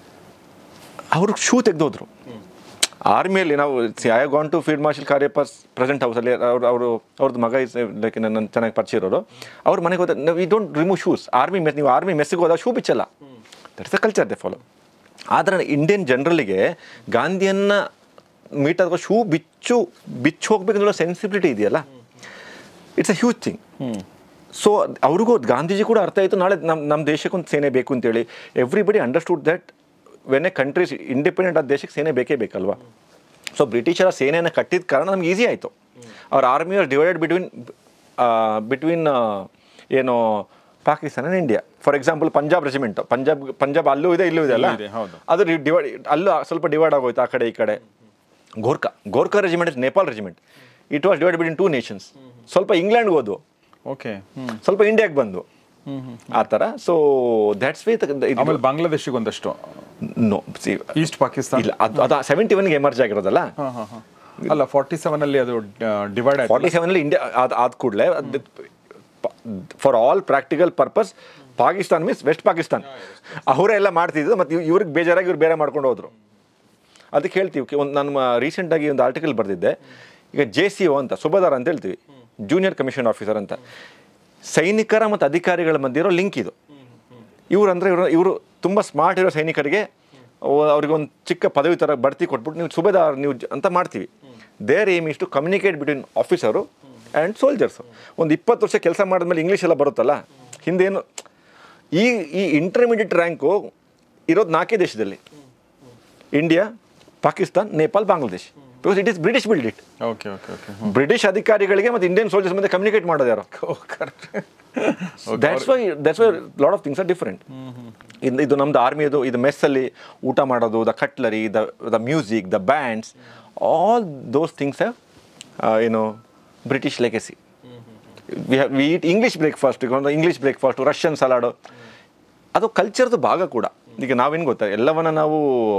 ಅವರು ಶೂ ತೆಗೆದೋದ್ರು ಆರ್ಮಿಯಲ್ಲಿ. ನಾವು I gone to field marshal Cariappa present ಹೌಸಲ್ಲಿ. ಅವರು ಅವರು ಅವ್ರದ್ದು ಮಗ ಇಸ್ ಲೈಕ್ ನನ್ನ ಚೆನ್ನಾಗಿ ಪರಿಚಯ ಇರೋರು. ಅವ್ರ ಮನೆಗೆ ಹೋದ ನಾವು we don't remove shoes. Army mess ನೀವು ಆರ್ಮಿ ಮೆಸ್ಸಿಗೆ ಹೋದಾಗ ಶೂ ಬಿಚ್ಚಲ್ಲ. That's the culture they follow. ಆದರೆ ಇಂಡಿಯನ್ ಜನರಲ್ಲಿಗೆ ಗಾಂಧಿಯನ್ನು ಮೀಟ್ ಆದಾಗ ಶೂ ಬಿಚ್ಚು ಬಿಚ್ಚು ಹೋಗ್ಬೇಕಂದ್ರೆ ಸೆನ್ಸಿಬಿಲಿಟಿ ಇದೆಯಲ್ಲ, it's a huge thing. So ಅವ್ರಿಗೂ ಗಾಂಧೀಜಿ ಕೂಡ ಅರ್ಥ ಆಯಿತು, ನಾಳೆ ನಮ್ಮ ನಮ್ಮ ದೇಶಕ್ಕೊಂದು ಸೇನೆ ಬೇಕು ಅಂತೇಳಿ. Everybody understood that when a country's independent ಆದ ದೇಶಕ್ಕೆ ಸೇನೆ ಬೇಕೇ ಬೇಕಲ್ವಾ. ಸೊ ಬ್ರಿಟಿಷರ ಸೇನೆಯನ್ನು ಕಟ್ಟಿದ ಕಾರಣ ನಮ್ಗೆ ಈಸಿ ಆಯಿತು. ಅವ್ರ army are divided between between ಏನು Pakistan and India. For example Punjab regiment, Punjab Punjab ಅಲ್ಲೂ ಇದೆ ಇಲ್ಲೂ ಇದೆ ಅಲ್ಲ, ಅದು ಡಿವೈಡ್ ಅಲ್ಲೂ ಸ್ವಲ್ಪ ಡಿವೈಡ್ ಆಗೋಯ್ತು ಆ ಕಡೆ ಈ ಕಡೆ. Gorkha Gorkha regiment is Nepal regiment, it was divide between two nations. ಸ್ವಲ್ಪ ಇಂಗ್ಲೆಂಡ್ಗೆ ಹೋದ್ವು, ಓಕೆ, ಸ್ವಲ್ಪ ಇಂಡಿಯಾಗೆ ಬಂದು ಆ ಥರ. So that's way. ಆಮೇಲೆ ಬಾಂಗ್ಲಾದೇಶಿಗೆ ಒಂದಷ್ಟು ನೋ ಸಿ ಈಸ್ಟ್ ಪಾಕಿಸ್ತಾನ ಇಲ್ಲ, ಅದು ಅದು ಸೆವೆಂಟಿ ಒನ್ಗೆ ಎಮರ್ಜ್ ಆಗಿರೋದಲ್ಲ. ಅಲ್ಲ, ಫಾರ್ಟಿ ಸೆವೆನ್ ಅಲ್ಲಿ ಅದು ಡಿವೈಡ್ ಆಯ್ತು. ಫಾರ್ಟಿ ಸೆವೆನಲ್ಲಿ ಇಂಡಿಯಾ ಅದು ಆದ ಕೂಡಲೇ for all practical purpose Pakistan means west Pakistan ಅವರೇ ಎಲ್ಲ ಮಾಡ್ತಿದ್ದು. ಮತ್ತು ಇವ್ರಿಗೆ ಬೇಜಾರಾಗಿ ಇವ್ರು ಬೇರೆ ಮಾಡ್ಕೊಂಡು ಹೋದ್ರು. ಅದಕ್ಕೆ ಹೇಳ್ತೀವಿ, ಒಂದು ನಾನು ರೀಸೆಂಟಾಗಿ ಒಂದು ಆರ್ಟಿಕಲ್ ಬರೆದಿದ್ದೆ. ಈಗ ಜೆ ಸಿ ಒ ಅಂತ ಸುಬೇದಾರ್ ಅಂತ ಹೇಳ್ತೀವಿ, ಜೂನಿಯರ್ ಕಮಿಷನ್ ಆಫೀಸರ್ ಅಂತ. ಸೈನಿಕರ ಮತ್ತು ಅಧಿಕಾರಿಗಳ ಮಧ್ಯೆ ಇರೋ ಲಿಂಕ್ ಇದು. ಇವ್ರು ಅಂದರೆ ಇವರು ಇವರು ತುಂಬ ಸ್ಮಾರ್ಟ್ ಇರೋ ಸೈನಿಕರಿಗೆ ಅವ್ರಿಗೆ ಒಂದು ಚಿಕ್ಕ ಪದವಿ ಥರ ಬಡ್ತಿ ಕೊಟ್ಬಿಟ್ಟು ನೀವು ಸುಬೇದಾರ್ ನೀವು ಅಂತ ಮಾಡ್ತೀವಿ. Their aim is to communicate between officer and soldiers. ಒಂದು ಇಪ್ಪತ್ತು ವರ್ಷ ಕೆಲಸ ಮಾಡಿದ್ಮೇಲೆ ಇಂಗ್ಲೀಷ್ ಎಲ್ಲ ಬರುತ್ತಲ್ಲ, ಹಿಂದೇನು ಈ ಈ ಇಂಟರ್ಮೀಡಿಯೇಟ್ ರ್ಯಾಂಕು ಇರೋದು ನಾಲ್ಕೇ ದೇಶದಲ್ಲಿ, India, Pakistan, Nepal, Bangladesh. Because it is British build it. Okay okay okay British ಅಧಿಕಾರಿಗಳಿಗೆ ಮತ್ತು ಇಂಡಿಯನ್ ಸೋಲ್ಜರ್ಸ್ ಮಧ್ಯೆ ಕಮ್ಯುನಿಕೇಟ್ ಮಾಡೋದು ಯಾರು? That's why that's why lot of things are different. ಇದು ಇದು ನಮ್ಮದು ಆರ್ಮಿದು ಇದು ಮೆಸ್ಸಲ್ಲಿ ಊಟ ಮಾಡೋದು, the cutlery, the the music, the bands, all those things have ಏನು British legacy. We have we eat English breakfast, English breakfast, Russian salad, ಅದು ಕಲ್ಚರ್ದು ಭಾಗ ಕೂಡ. ಈಗ ನಾವೇನು ಗೊತ್ತಾ, ಎಲ್ಲವನ್ನ ನಾವು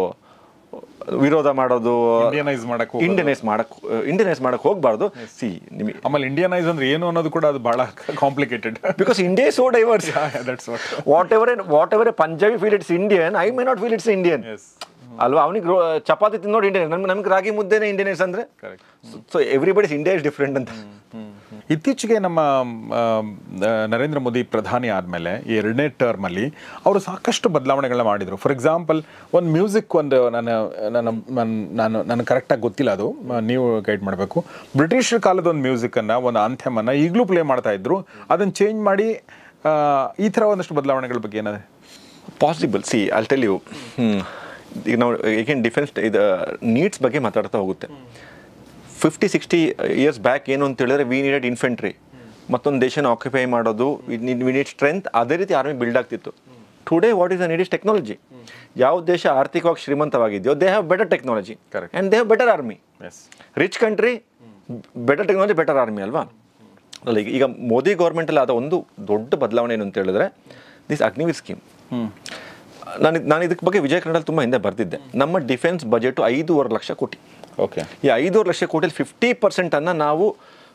ವಿರೋಧ ಮಾಡೋದು, ಇಂಡಿಯನೈಸ್ ಮಾಡಕ್ಕೆ ಇಂಡಿಯನೈಸ್ ಮಾಡಕ್ಕೆ ಇಂಡಿಯನೈಸ್ ಮಾಡಕ್ಕೆ ಹೋಗಬಾರ್ದು. ಸಿ ನಿಮಗೆ ಆಮೇಲೆ ಇಂಡಿಯನೈಸ್ ಅಂದ್ರೆ ಏನು ಅನ್ನೋದು ಕೂಡ ಅದು ಬಹಳ complicated. Because India so diverse. Whatever whatever a Punjabi feel it's Indian, I may not feel it's Indian ಅಲ್ವಾ. ಅವನಿಗೆ ಚಪಾತಿ ತಿನ್ನೋದು ಇಂಡಿಯನ್, ನಮ್ಗೆ ನಮ್ಗೆ ರಾಗಿ ಮುದ್ದೆನೇ ಇಂಡಿಯನ್ಸ್ ಅಂದರೆ. So everybody's India is different ಅಂತ. ಇತ್ತೀಚೆಗೆ ನಮ್ಮ ನರೇಂದ್ರ ಮೋದಿ ಪ್ರಧಾನಿ ಆದಮೇಲೆ ಎರಡನೇ ಟರ್ಮಲ್ಲಿ ಅವರು ಸಾಕಷ್ಟು ಬದಲಾವಣೆಗಳನ್ನ ಮಾಡಿದರು. ಫಾರ್ ಎಕ್ಸಾಂಪಲ್ ಒಂದು ಮ್ಯೂಸಿಕ್, ಒಂದು ನನ್ನ ನನ್ನ ನಾನು ನನಗೆ ಕರೆಕ್ಟಾಗಿ ಗೊತ್ತಿಲ್ಲ, ಅದು ನೀವು ಗೈಡ್ ಮಾಡಬೇಕು. ಬ್ರಿಟಿಷ್ ಕಾಲದ ಒಂದು ಮ್ಯೂಸಿಕನ್ನು, ಒಂದು ಆಂಥೆಮನ್ನು ಈಗಲೂ ಪ್ಲೇ ಮಾಡ್ತಾ ಇದ್ರು, ಅದನ್ನು ಚೇಂಜ್ ಮಾಡಿ ಈ ಥರ ಒಂದಷ್ಟು ಬದಲಾವಣೆಗಳ ಬಗ್ಗೆ ಏನಾದೆ possible? See I'll tell you. ಈಗ ನಾವು ಈಗೇನು ಡಿಫೆನ್ಸ್ ಇದು ನೀಡ್ಸ್ ಬಗ್ಗೆ ಮಾತಾಡ್ತಾ ಹೋಗುತ್ತೆ. ಫಿಫ್ಟಿ ಸಿಕ್ಸ್ಟಿ ಇಯರ್ಸ್ ಬ್ಯಾಕ್ ಏನು ಅಂತ ಹೇಳಿದ್ರೆ ವಿ ನೀಡೆಡ್ ಇನ್ಫೆಂಟ್ರಿ, ಮತ್ತೊಂದು ದೇಶನ ಆಕ್ಯುಪೈ ಮಾಡೋದು, ವಿ ನೀಡ್ ಸ್ಟ್ರೆಂತ್, ಅದೇ ರೀತಿ ಆರ್ಮಿ ಬಿಲ್ಡ್ ಆಗ್ತಿತ್ತು. Today what is the need is technology. ಯಾವ ದೇಶ ಆರ್ಥಿಕವಾಗಿ ಶ್ರೀಮಂತವಾಗಿದೆಯೋ they have better technology and they have better army. Rich country, better technology, better army ಅಲ್ವಾ. ಅಲ್ಲ, ಈಗ ಈಗ ಮೋದಿ ಗೌರ್ಮೆಂಟಲ್ಲಿ ಆದ ಒಂದು ದೊಡ್ಡ ಬದಲಾವಣೆ ಏನು ಅಂತ ಹೇಳಿದ್ರೆ ದಿಸ್ ಅಗ್ನಿವೀರ್ ಸ್ಕೀಮ್. ನಾನು ನಾನು ಇದಕ್ಕೆ ಬಗ್ಗೆ ವಿಜಯ ಕನ್ನಡಲ್ಲಿ ತುಂಬ ಹಿಂದೆ ಬರ್ತಿದ್ದೆ. ನಮ್ಮ ಡಿಫೆನ್ಸ್ ಬಜೆಟು ಐದೂವರೆ ಲಕ್ಷ ಕೋಟಿ. ಓಕೆ, ಈ ಐದೂವರೆ ಲಕ್ಷ ಕೋಟಿಯಲ್ಲಿ ಫಿಫ್ಟಿ ಪರ್ಸೆಂಟನ್ನು ನಾವು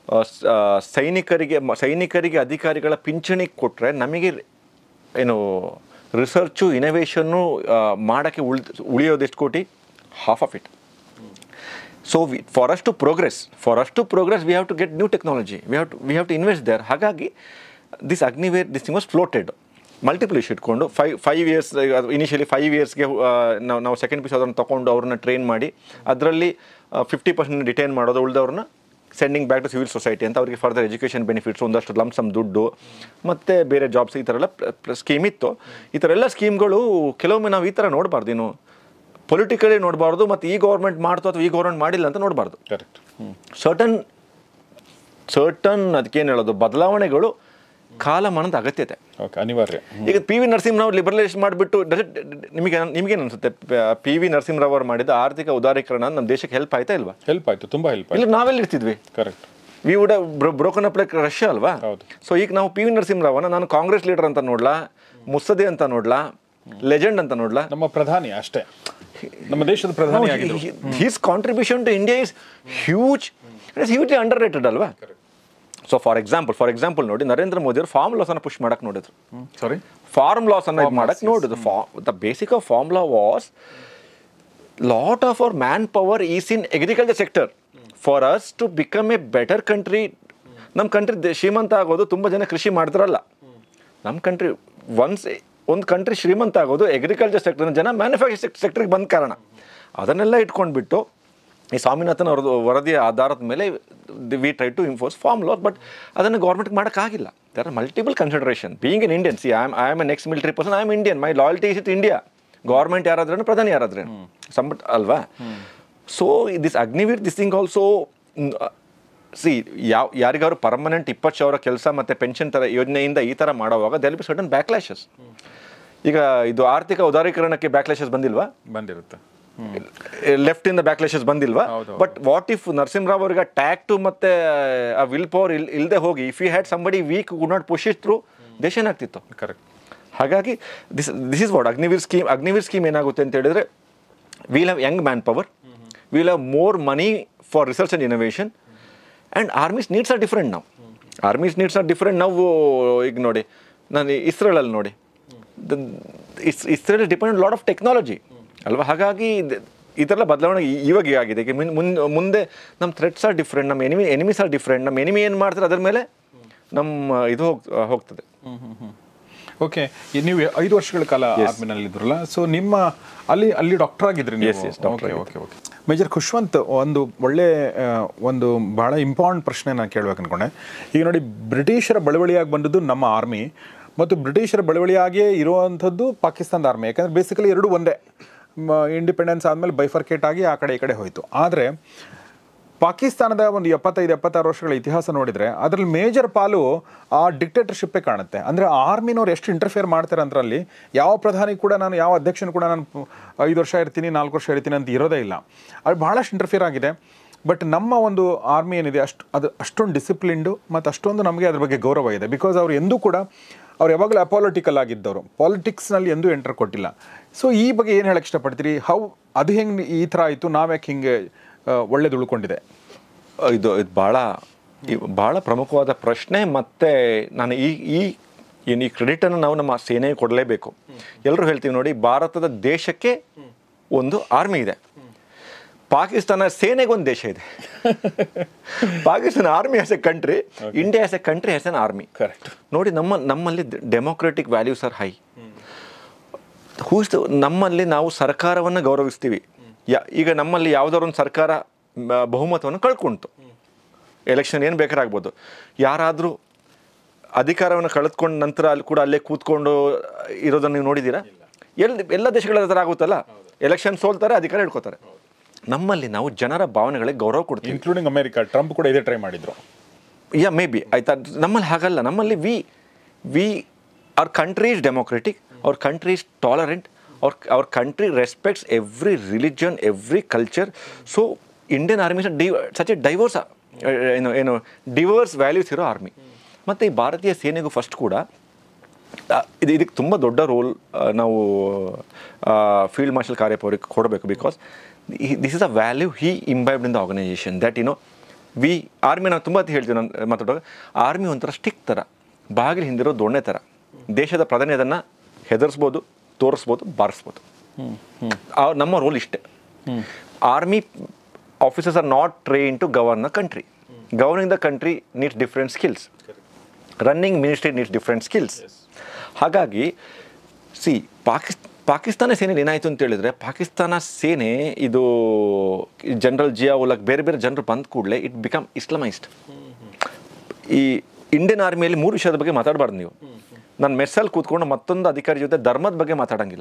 ಸೈನಿಕರಿಗೆ ಸೈನಿಕರಿಗೆ ಅಧಿಕಾರಿಗಳ ಪಿಂಚಣಿಗೆ ಕೊಟ್ಟರೆ ನಮಗೆ ಏನು ರಿಸರ್ಚು ಇನೋವೇಷನ್ನು ಮಾಡೋಕ್ಕೆ ಉಳ್ ಉಳಿಯೋದೆಷ್ಟು ಕೋಟಿ? Half of it. So we for us to progress for us to progress we have to get new technology, we have to we have to invest there. ಹಾಗಾಗಿ this Agniveer this thing was floated. Multiple issue ಇಟ್ಕೊಂಡು five five years initially five ಇಯರ್ಸ್ಗೆ ನಾವು ನಾವು second piece ಅದನ್ನು ತೊಗೊಂಡು ಅವ್ರನ್ನ train ಮಾಡಿ ಅದರಲ್ಲಿ ಫಿಫ್ಟಿ ಪರ್ಸೆಂಟ್ ಡಿಟೈನ್ ಮಾಡೋದು, ಉಳಿದವ್ರನ್ನ sending back to civil society ಅಂತ ಅವ್ರಿಗೆ ಫರ್ದರ್ ಎಜುಕೇಷನ್ ಬೆನಿಫಿಟ್ಸ್, ಒಂದಷ್ಟು ಲಮ್ಸಮ್ ದುಡ್ಡು ಮತ್ತು ಬೇರೆ ಜಾಬ್ಸ್, ಈ ಥರ ಎಲ್ಲ ಸ್ಕೀಮ್ ಇತ್ತು. ಈ ಥರ ಎಲ್ಲ ಸ್ಕೀಮ್ಗಳು ಕೆಲವೊಮ್ಮೆ ನಾವು ಈ ಥರ ನೋಡಬಾರ್ದು, ಏನು ಪೊಲಿಟಿಕಲಿ ನೋಡಬಾರ್ದು, ಮತ್ತು ಈ ಗೌರ್ಮೆಂಟ್ ಮಾಡ್ತು ಅಥವಾ ಈ ಗೌರ್ಮೆಂಟ್ ಮಾಡಿಲ್ಲ ಅಂತ ನೋಡಬಾರ್ದು. ಕರೆಕ್ಟ್. ಸರ್ಟನ್ ಸರ್ಟನ್ ಅದಕ್ಕೇನು ಹೇಳೋದು, ಬದಲಾವಣೆಗಳು ಕಾಲಮಾನದ ಅಗತ್ಯತೆ. ಓಕೆ, ಅನಿವಾರ್ಯ. ಈಗ ಪಿ ವಿ ನರಸಿಂಹರಾವ್ ಲಿಬರಲೈಸೇಷನ್ ಮಾಡಿಬಿಟ್ಟು ನಿಮಗೆ ನಿಮಗೇನು ಅನಿಸುತ್ತೆ, ಪಿ ವಿ ನರಸಿಂಹರಾವ್ ಅವರು ಮಾಡಿದ ಆರ್ಥಿಕ ಉದಾರೀಕರಣ ನಮ್ಮ ದೇಶಕ್ಕೆ ಹೆಲ್ಪ್ ಆಯ್ತಾ ಇಲ್ವಾ? ಹೆಲ್ಪ್ ಆಯಿತು, ತುಂಬ ಹೆಲ್ಪ್. ಇಲ್ಲ ನಾವೆಲ್ಲ ಇರ್ತಿದ್ವಿ. Correct. We would broken up like Russia ಅಲ್ವಾ? ಹೌದು. ಸೊ ಈಗ ನಾವು ಪಿ ವಿ ನರಸಿಂಹರಾವ್ನ ನಾನು ಕಾಂಗ್ರೆಸ್ ಲೀಡರ್ ಅಂತ ನೋಡ್ಲಾ, ಮುತ್ಸದಿ ಅಂತ ನೋಡ್ಲಾ, ಲೆಜೆಂಡ್ ಅಂತ ನೋಡ್ಲಾ? ನಮ್ಮ ಪ್ರಧಾನಿ ಅಷ್ಟೇ, ನಮ್ಮ ದೇಶದ ಪ್ರಧಾನಿ ಆಗಿದ್ರು. His contribution to India is huge, it is hugely underrated ಅಲ್ವಾ? So for example for example ನೋಡಿ, ನರೇಂದ್ರ ಮೋದಿ ಅವರು ಫಾರ್ಮ್ ಲಾಸ್ ಅನ್ನು ಪುಷ್ ಮಾಡಕ್ಕೆ ನೋಡಿದ್ರು. ಸಾರಿ, ಫಾರ್ಮ್ ಲಾಸ್ ಅನ್ನು ಇದು ಮಾಡಕ್ಕೆ ನೋಡಿದ್ರು. For the basic of farm law was lot of our man power is in agriculture sector. For us to become a better country, ನಮ್ಮ ಕಂಟ್ರಿ ಶ್ರೀಮಂತ ಆಗೋದು ತುಂಬ ಜನ ಕೃಷಿ ಮಾಡಿದ್ರಲ್ಲ. ನಮ್ಮ ಕಂಟ್ರಿ ಒನ್ಸ್ ಒಂದು ಕಂಟ್ರಿ ಶ್ರೀಮಂತ ಆಗೋದು ಅಗ್ರಿಕಲ್ಚರ್ ಸೆಕ್ಟರ್, ಜನ ಮ್ಯಾನುಫ್ಯಾಕ್ಚರಿಂಗ್ ಸೆಕ್ಟರ್ಗೆ ಬಂದ ಕಾರಣ. ಅದನ್ನೆಲ್ಲ ಇಟ್ಕೊಂಡ್ಬಿಟ್ಟು ಈ ಸ್ವಾಮಿನಾಥನ್ ಅವ್ರದ್ದು ವರದಿಯ ಆಧಾರದ ಮೇಲೆ we try to enforce farm laws, but ಅದನ್ನು ಗೌರ್ಮೆಂಟ್ಗೆ ಮಾಡೋಕ್ಕಾಗಿಲ್ಲ. There are multiple consideration. Being an Indian, see I am I am a next military person, I am Indian, my loyalty is it India. Government ಯಾರಾದ್ರೇನು, ಪ್ರಧಾನಿ ಯಾರಾದ್ರೇನು, ಸಂಬಟ್ ಅಲ್ವಾ? So this Agniveer this thing also see ಯಾವ ಯಾರಿಗಾದ್ರು permanent ಇಪ್ಪತ್ತು ಸಾವಿರ ಕೆಲಸ ಮತ್ತು ಪೆನ್ಷನ್ ಥರ ಯೋಜನೆಯಿಂದ ಈ ಥರ ಮಾಡೋವಾಗ ದೆಲ್ ಬಿ ಸರ್ಟನ್ ಬ್ಯಾಕ್ಲಾಶಸ್. ಈಗ ಇದು ಆರ್ಥಿಕ ಉದಾರೀಕರಣಕ್ಕೆ ಬ್ಯಾಕ್ಲಾಶಸ್ ಬಂದಿಲ್ವಾ? ಬಂದಿರುತ್ತೆ. ಲೆಫ್ಟಿಂದ ಬ್ಯಾಕ್ಲಾಶಸ್ ಬಂದಿಲ್ವಾ? ಬಟ್ ವಾಟ್ ಇಫ್ ನರಸಿಂಹರಾವ್ ಅವ್ರಿಗೆ ಟ್ಯಾಕ್ಟು ಮತ್ತು ಆ ವಿಲ್ ಪವರ್ ಇಲ್ ಇಲ್ಲದೆ ಹೋಗಿ if you had somebody weak would not push it through, ದೇಶ ಏನಾಗ್ತಿತ್ತು? ಕರೆಕ್ಟ್. ಹಾಗಾಗಿ this this is what Agniveer scheme. Agniveer scheme ಏನಾಗುತ್ತೆ ಅಂತ ಹೇಳಿದ್ರೆ, will have young man power, will have more money for research and innovation, and armies needs are different ನಾವು. Armies needs are different. ನಾವು ಈಗ ನೋಡಿ, ನಾನು ಇಸ್ರೇಲಲ್ಲಿ ನೋಡಿ, is Israel depend lot of technology ಅಲ್ವಾ? ಹಾಗಾಗಿ ಈ ಥರ ಬದಲಾವಣೆ ಇವಾಗ ಆಗಿದೆ. ಮುಂದೆ ಮುಂದೆ ನಮ್ಮ ಥ್ರೆಟ್ಸ್ ಆರ್ ಡಿಫ್ರೆಂಟ್, ನಮ್ಮ ಎನಿಮಿ ಎನಿಮೀಸ್ ಆರ್ ಡಿಫ್ರೆಂಟ್. ನಮ್ಮ ಎನಿಮಿ ಏನು ಮಾಡ್ತಾರೆ ಅದ್ರ ಮೇಲೆ ನಮ್ಮ ಇದು ಹೋಗ್ ಹೋಗ್ತದೆ. ಓಕೆ, ನೀವು ಐದು ವರ್ಷಗಳ ಕಾಲ ಆರ್ಮಿನಲ್ಲಿ ಇದ್ರಲ್ಲ, ಸೊ ನಿಮ್ಮ ಅಲ್ಲಿ ಅಲ್ಲಿ ಡಾಕ್ಟರ್ ಆಗಿದ್ರಿ ನೀವು? Okay okay okay major Khushwant, ಒಂದು ಒಳ್ಳೆ ಒಂದು ಭಾಳ ಇಂಪಾರ್ಟೆಂಟ್ ಪ್ರಶ್ನೆ ನಾನು ಕೇಳಬೇಕು ಅಂದ್ಕೊಂಡೆ. ಈಗ ನೋಡಿ, ಬ್ರಿಟಿಷರ ಬಳುವಳಿಯಾಗಿ ಬಂದದ್ದು ನಮ್ಮ ಆರ್ಮಿ ಮತ್ತು ಬ್ರಿಟಿಷರ ಬಳುವಳಿಯಾಗಿಯೇ ಇರುವಂಥದ್ದು ಪಾಕಿಸ್ತಾನದ ಆರ್ಮಿ. ಯಾಕಂದರೆ ಬೇಸಿಕಲಿ ಎರಡೂ ಒಂದೇ. ಇಂಡಿಪೆಂಡೆನ್ಸ್ ಆದಮೇಲೆ ಬೈಫರ್ಕೇಟ್ ಆಗಿ ಆ ಕಡೆ ಈ ಕಡೆ ಹೋಯಿತು. ಆದರೆ ಪಾಕಿಸ್ತಾನದ ಒಂದು ಎಪ್ಪತ್ತೈದು ಎಪ್ಪತ್ತಾರು ವರ್ಷಗಳ ಇತಿಹಾಸ ನೋಡಿದರೆ ಅದರಲ್ಲಿ ಮೇಜರ್ ಪಾಲು ಆ ಡಿಕ್ಟೇಟರ್ಶಿಪ್ಪೇ ಕಾಣುತ್ತೆ. ಅಂದರೆ ಆರ್ಮಿನವ್ರು ಎಷ್ಟು ಇಂಟರ್ಫಿಯರ್ ಮಾಡ್ತಾರೆ ಅಂದ್ರಲ್ಲಿ, ಯಾವ ಪ್ರಧಾನಿ ಕೂಡ ನಾನು, ಯಾವ ಅಧ್ಯಕ್ಷನು ಕೂಡ ನಾನು ಐದು ವರ್ಷ ಇರ್ತೀನಿ, ನಾಲ್ಕು ವರ್ಷ ಇರ್ತೀನಿ ಅಂತ ಇರೋದೇ ಇಲ್ಲ. ಅದು ಭಾಳಷ್ಟು ಇಂಟರ್ಫಿಯರ್ ಆಗಿದೆ. ಬಟ್ ನಮ್ಮ ಒಂದು ಆರ್ಮಿ ಏನಿದೆ ಅಷ್ಟು ಅದು ಅಷ್ಟೊಂದು ಡಿಸಿಪ್ಲಿನ್ಡು ಮತ್ತು ಅಷ್ಟೊಂದು ನಮಗೆ ಅದ್ರ ಬಗ್ಗೆ ಗೌರವ ಇದೆ. ಬಿಕಾಸ್ ಅವ್ರು ಎಂದೂ ಕೂಡ ಅವ್ರು ಯಾವಾಗಲೂ ಅಪಾಲಿಟಿಕಲ್ ಆಗಿದ್ದವರು, ಪಾಲಿಟಿಕ್ಸ್ನಲ್ಲಿ ಎಂದೂ ಎಂಟರ್ ಕೊಟ್ಟಿಲ್ಲ. ಸೊ ಈ ಬಗ್ಗೆ ಏನು ಹೇಳಕ್ಕೆ ಇಷ್ಟಪಡ್ತೀರಿ? ಹೌ ಅದು ಹೆಂಗೆ ಈ ಥರ ಆಯಿತು, ನಾವ್ಯಾಕೆ ಹಿಂಗೆ ಒಳ್ಳೇದು ಉಳ್ಕೊಂಡಿದೆ? ಇದು ಇದು ಭಾಳ ಭಾಳ ಪ್ರಮುಖವಾದ ಪ್ರಶ್ನೆ. ಮತ್ತು ನಾನು ಈ ಈ ಏನು ಈ ಕ್ರೆಡಿಟನ್ನು ನಾವು ನಮ್ಮ ಸೇನೆಗೆ ಕೊಡಲೇಬೇಕು. ಎಲ್ಲರೂ ಹೇಳ್ತೀವಿ ನೋಡಿ, ಭಾರತದ ದೇಶಕ್ಕೆ ಒಂದು ಆರ್ಮಿ ಇದೆ, ಪಾಕಿಸ್ತಾನ ಸೇನೆಗೆ ಒಂದು ದೇಶ ಇದೆ. Pakistan army as a country, India as a country as an army. Correct. ನೋಡಿ, ನಮ್ಮ ನಮ್ಮಲ್ಲಿ ಡೆಮೋಕ್ರೆಟಿಕ್ ವ್ಯಾಲ್ಯೂಸ್ ಆರ್ ಹೈ. ಹೂಸ್ ನಮ್ಮಲ್ಲಿ ನಾವು ಸರ್ಕಾರವನ್ನು ಗೌರವಿಸ್ತೀವಿ. ಯಾ ಈಗ ನಮ್ಮಲ್ಲಿ ಯಾವುದಾದ್ರು ಒಂದು ಸರ್ಕಾರ ಬಹುಮತವನ್ನು ಕಳ್ಕೊಳ್ತು, ಎಲೆಕ್ಷನ್ ಏನು ಬೇಕಾರಾಗ್ಬೋದು. ಯಾರಾದರೂ ಅಧಿಕಾರವನ್ನು ಕಳೆದುಕೊಂಡ ನಂತರ ಅಲ್ಲಿ ಕೂಡ ಅಲ್ಲೇ ಕೂತ್ಕೊಂಡು ಇರೋದನ್ನು ನೀವು ನೋಡಿದ್ದೀರಾ? ಎಲ್ಲಿ ಎಲ್ಲ ದೇಶಗಳ ಥರ ಆಗುತ್ತಲ್ಲ, ಎಲೆಕ್ಷನ್ ಸೋಲ್ತಾರೆ, ಅಧಿಕಾರ ಹಿಡ್ಕೋತಾರೆ. ನಮ್ಮಲ್ಲಿ ನಾವು ಜನರ ಭಾವನೆಗಳಿಗೆ ಗೌರವ ಕೊಡ್ತೀವಿ, ಇನ್ಕ್ಲೂಡಿಂಗ್ ಅಮೆರಿಕ. ಟ್ರಂಪ್ ಕೂಡ ಇದೇ ಟ್ರೈ ಮಾಡಿದ್ರು. ಯಾ ಮೇ ಬಿ ಆಯ್ತಾ. ನಮ್ಮಲ್ಲಿ ಹಾಗಲ್ಲ. ನಮ್ಮಲ್ಲಿ we we our country is democratic, our country is tolerant, ಅವ್ರ our country respects every religion, every culture. So Indian army the such a diverse ಏನು ಏನು ಡಿವರ್ಸ್ ವ್ಯಾಲ್ಯೂಸ್ ಇರೋ ಆರ್ಮಿ. ಮತ್ತು ಈ ಭಾರತೀಯ ಸೇನೆಗೂ ಫಸ್ಟ್ ಕೂಡ ಇದು ಇದಕ್ಕೆ ತುಂಬ ದೊಡ್ಡ ರೋಲ್ ನಾವು ಫೀಲ್ಡ್ ಮಾರ್ಷಲ್ ಕಾರ್ಯಪ್ಪ ಅವ್ರಿಗೆ ಕೊಡಬೇಕು. Because this is a value he imbibed in the organisation that you know we army. ನಾವು ತುಂಬ ಹೇಳ್ತೀವಿ ನಾನು ಮಾತಾಡುವಾಗ, ಆರ್ಮಿ ಒಂಥರ ಸ್ಟಿಕ್ ಥರ, ಬಾಗಿಲು ಹಿಂದಿರೋ ದೊಣ್ಣೆ ಥರ. ದೇಶದ ಪ್ರಧಾನಿ ಅದನ್ನು ಹೆದರ್ಸ್ಬೋದು, ತೋರಿಸ್ಬೋದು, ಬಾರಿಸ್ಬೋದು. ನಮ್ಮ ರೋಲ್ ಇಷ್ಟೇ. Army officers are not train to govern a country. Governing the country needs different skills. Running ministry needs different skills. ಹಾಗಾಗಿ ಸಿ ಪಾಕಿಸ್ ಪಾಕಿಸ್ತಾನ ಸೇನೆಯಲ್ಲಿ ಏನಾಯಿತು ಅಂತ ಹೇಳಿದರೆ, ಪಾಕಿಸ್ತಾನ ಸೇನೆ ಇದು ಜನರಲ್ ಜಿಯಾ ಉಲಕ್ ಬೇರೆ ಬೇರೆ ಜನರು ಬಂದ ಕೂಡಲೇ ಇಟ್ ಬಿಕಮ್ ಇಸ್ಲಾಮೈಸ್ಡ್. ಈ ಇಂಡಿಯನ್ ಆರ್ಮಿಯಲ್ಲಿ ಮೂರು ವಿಷಯದ ಬಗ್ಗೆ ಮಾತಾಡಬಾರ್ದು ನೀವು. ನಾನು ಮೆಸ್ಸಲ್ಲಿ ಕೂತ್ಕೊಂಡು ಮತ್ತೊಂದು ಅಧಿಕಾರಿ ಜೊತೆ ಧರ್ಮದ ಬಗ್ಗೆ ಮಾತಾಡೋಂಗಿಲ್ಲ.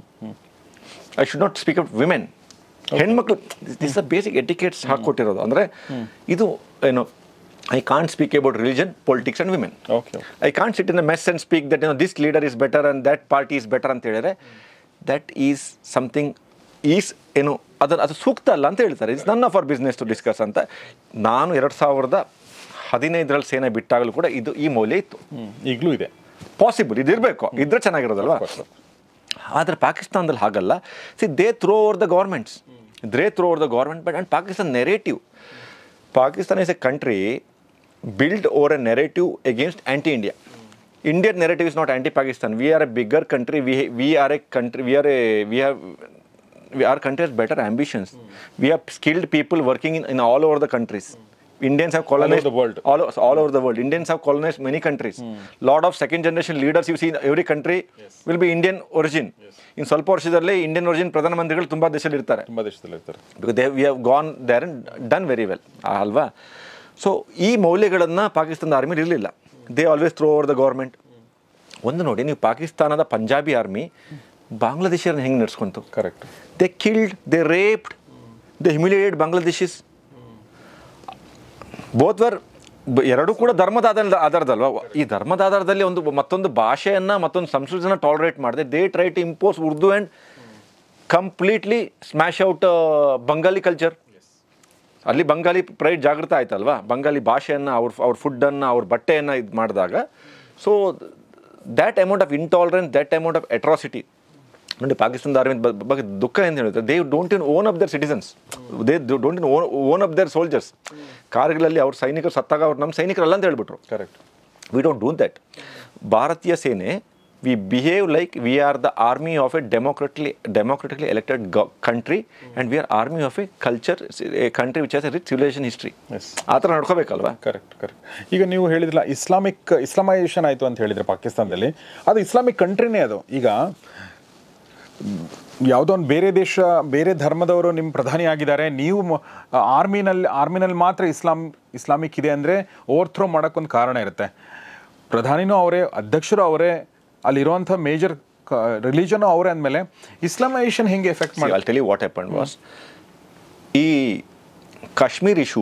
I should not speak about women, ಹೆಣ್ಮಕ್ಳು. ದಿಸ್ ಅ ಬೇಸಿಕ್ ಎಟಿಕೇಟ್ಸ್ ಹಾಕ್ಕೊಟ್ಟಿರೋದು. ಅಂದರೆ ಇದು ಏನು, I can't speak about religion, politics and women. Okay. I can't sit in a mess and speak that, you know, this leader is better and that party is better ಅಂತ ಹೇಳಿದ್ರೆ, that is something is, ಏನು ಅದು ಅದು ಸೂಕ್ತ ಅಲ್ಲ ಅಂತ ಹೇಳ್ತಾರೆ. It's none of our business to discuss ಅಂತ. ನಾನು ಎರಡು ಸಾವಿರದ ಹದಿನೈದರಲ್ಲಿ ಸೇನೆ ಬಿಟ್ಟಾಗಲೂ ಕೂಡ ಇದು ಈ ಮೌಲ್ಯ ಇತ್ತು, ಈಗಲೂ ಇದೆ. ಪಾಸಿಬಲ್ ಇದಿರಬೇಕು, ಇದ್ರೆ ಚೆನ್ನಾಗಿರೋದಲ್ವ. ಆದರೆ ಪಾಕಿಸ್ತಾನದಲ್ಲಿ ಹಾಗಲ್ಲ. See they throw over the governments, they throw over the government. But and Pakistan narrative, Pakistan is a country built over a narrative against anti-India. Indian narrative is not anti-Pakistan. We are a bigger country. We we are a country. We are a we have we, our country has better ambitions. Mm. We have skilled people working in, in all over the countries. Mm. Indians have colonized all over the world. All, all over the world. Indians have colonized many countries. Mm. Lot of second generation leaders you see in every country yes. will be Indian origin. Yes. In ಸ್ವಲ್ಪ ವರ್ಷದಲ್ಲಿ Indian origin ಪ್ರಧಾನಮಂತ್ರಿಗಳು ತುಂಬ ದೇಶದಲ್ಲಿ ಇರ್ತಾರೆ. ತುಂಬ ದೇಶದಲ್ಲಿ ಇರ್ತಾರೆ. Because they we have gone there and done very well ಅಲ್ವಾ. ಸೊ ಈ ಮೌಲ್ಯಗಳನ್ನು ಪಾಕಿಸ್ತಾನದ ಆರ್ಮಿಲಿ ಇರಲಿಲ್ಲ. ದೇ ಆಲ್ವೇಸ್ ಥ್ರೋ ಓವರ್ ದ ಗೌರ್ಮೆಂಟ್. ಒಂದು ನೋಡಿ, ನೀವು ಪಾಕಿಸ್ತಾನದ ಪಂಜಾಬಿ ಆರ್ಮಿ ಬಾಂಗ್ಲಾದೇಶಿಯರನ್ನ ಹೆಂಗೆ ನಡೆಸ್ಕೊಂತು? Correct. They killed, they raped, they humiliated Bangladeshis. Both were ಎರಡೂ ಕೂಡ ಧರ್ಮದ ಆಧಾರದ ಆಧಾರದಲ್ವ. ಈ ಧರ್ಮದ ಆಧಾರದಲ್ಲಿ ಒಂದು ಮತ್ತೊಂದು ಭಾಷೆಯನ್ನು ಮತ್ತೊಂದು ಸಂಸ್ಕೃತಿನ ಟಾಲರೇಟ್ ಮಾಡಿದೆ. They try to impose Urdu and completely smash out Bengali culture. ಅಲ್ಲಿ ಬಂಗಾಲಿ ಪ್ರೈಡ್ ಜಾಗೃತ ಆಯ್ತಲ್ವಾ, ಬಂಗಾಲಿ ಭಾಷೆಯನ್ನು ಅವ್ರ ಅವ್ರ ಫುಡ್ಡನ್ನು ಅವ್ರ ಬಟ್ಟೆಯನ್ನು ಇದು ಮಾಡಿದಾಗ. So that amount of intolerance, that amount of atrocity ನೋಡಿ ಪಾಕಿಸ್ತಾನದ ಆರ್ಮಿ ಬಗ್ಗೆ ದುಃಖ ಏನು ಹೇಳಿದ್ರೆ, they don't in own up their citizens, they don't in own own up their soldiers. ಕಾರ್ಗಿಲಲ್ಲಿ ಅವ್ರ ಸೈನಿಕರು ಸತ್ತಾಗ ಅವ್ರು ನಮ್ಮ ಸೈನಿಕರಲ್ಲ ಅಂತ ಹೇಳ್ಬಿಟ್ರು. Correct. We don't do that. ಭಾರತೀಯ ಸೇನೆ we behave like we are the army of a democratically democratically elected country and we are army of A culture a country which has a rich civilisation history. ಆ ಥರ ನಡ್ಕೋಬೇಕಲ್ವಾ. Correct correct. ಈಗ ನೀವು ಹೇಳಿದ್ರಲ್ಲ Islamic ಇಸ್ಲಾಮೈಸೇಷನ್ ಆಯಿತು ಅಂತ ಹೇಳಿದರೆ ಪಾಕಿಸ್ತಾನದಲ್ಲಿ, ಅದು ಇಸ್ಲಾಮಿಕ್ ಕಂಟ್ರಿನೇ ಅದು. ಈಗ ಯಾವುದೋ ಒಂದು ಬೇರೆ ದೇಶ ಬೇರೆ ಧರ್ಮದವರು ನಿಮ್ಮ ಪ್ರಧಾನಿ ಆಗಿದ್ದಾರೆ, ನೀವು ಆರ್ಮಿನಲ್ಲಿ ಆರ್ಮಿನಲ್ಲಿ ಮಾತ್ರ ಇಸ್ಲಾಂ ಇಸ್ಲಾಮಿಕ್ ಇದೆ ಅಂದರೆ ಓವರ್ ಥ್ರೋ ಮಾಡೋಕ್ಕೊಂದು ಕಾರಣ ಇರುತ್ತೆ. ಪ್ರಧಾನಿನೂ ಅವರೇ, ಅಧ್ಯಕ್ಷರು ಅವರೇ, ಅಲ್ಲಿರುವಂಥ ಮೇಜರ್ ರಿಲಿಜನು ಅವರೇ ಅಂದಮೇಲೆ ಇಸ್ಲಾಮೈಸೇಷನ್ ಹೆಂಗೆ ಎಫೆಕ್ಟ್ ಮಾಡಿ? I tell you what happened was, ಈ ಕಾಶ್ಮೀರ್ ಇಶ್ಯೂ,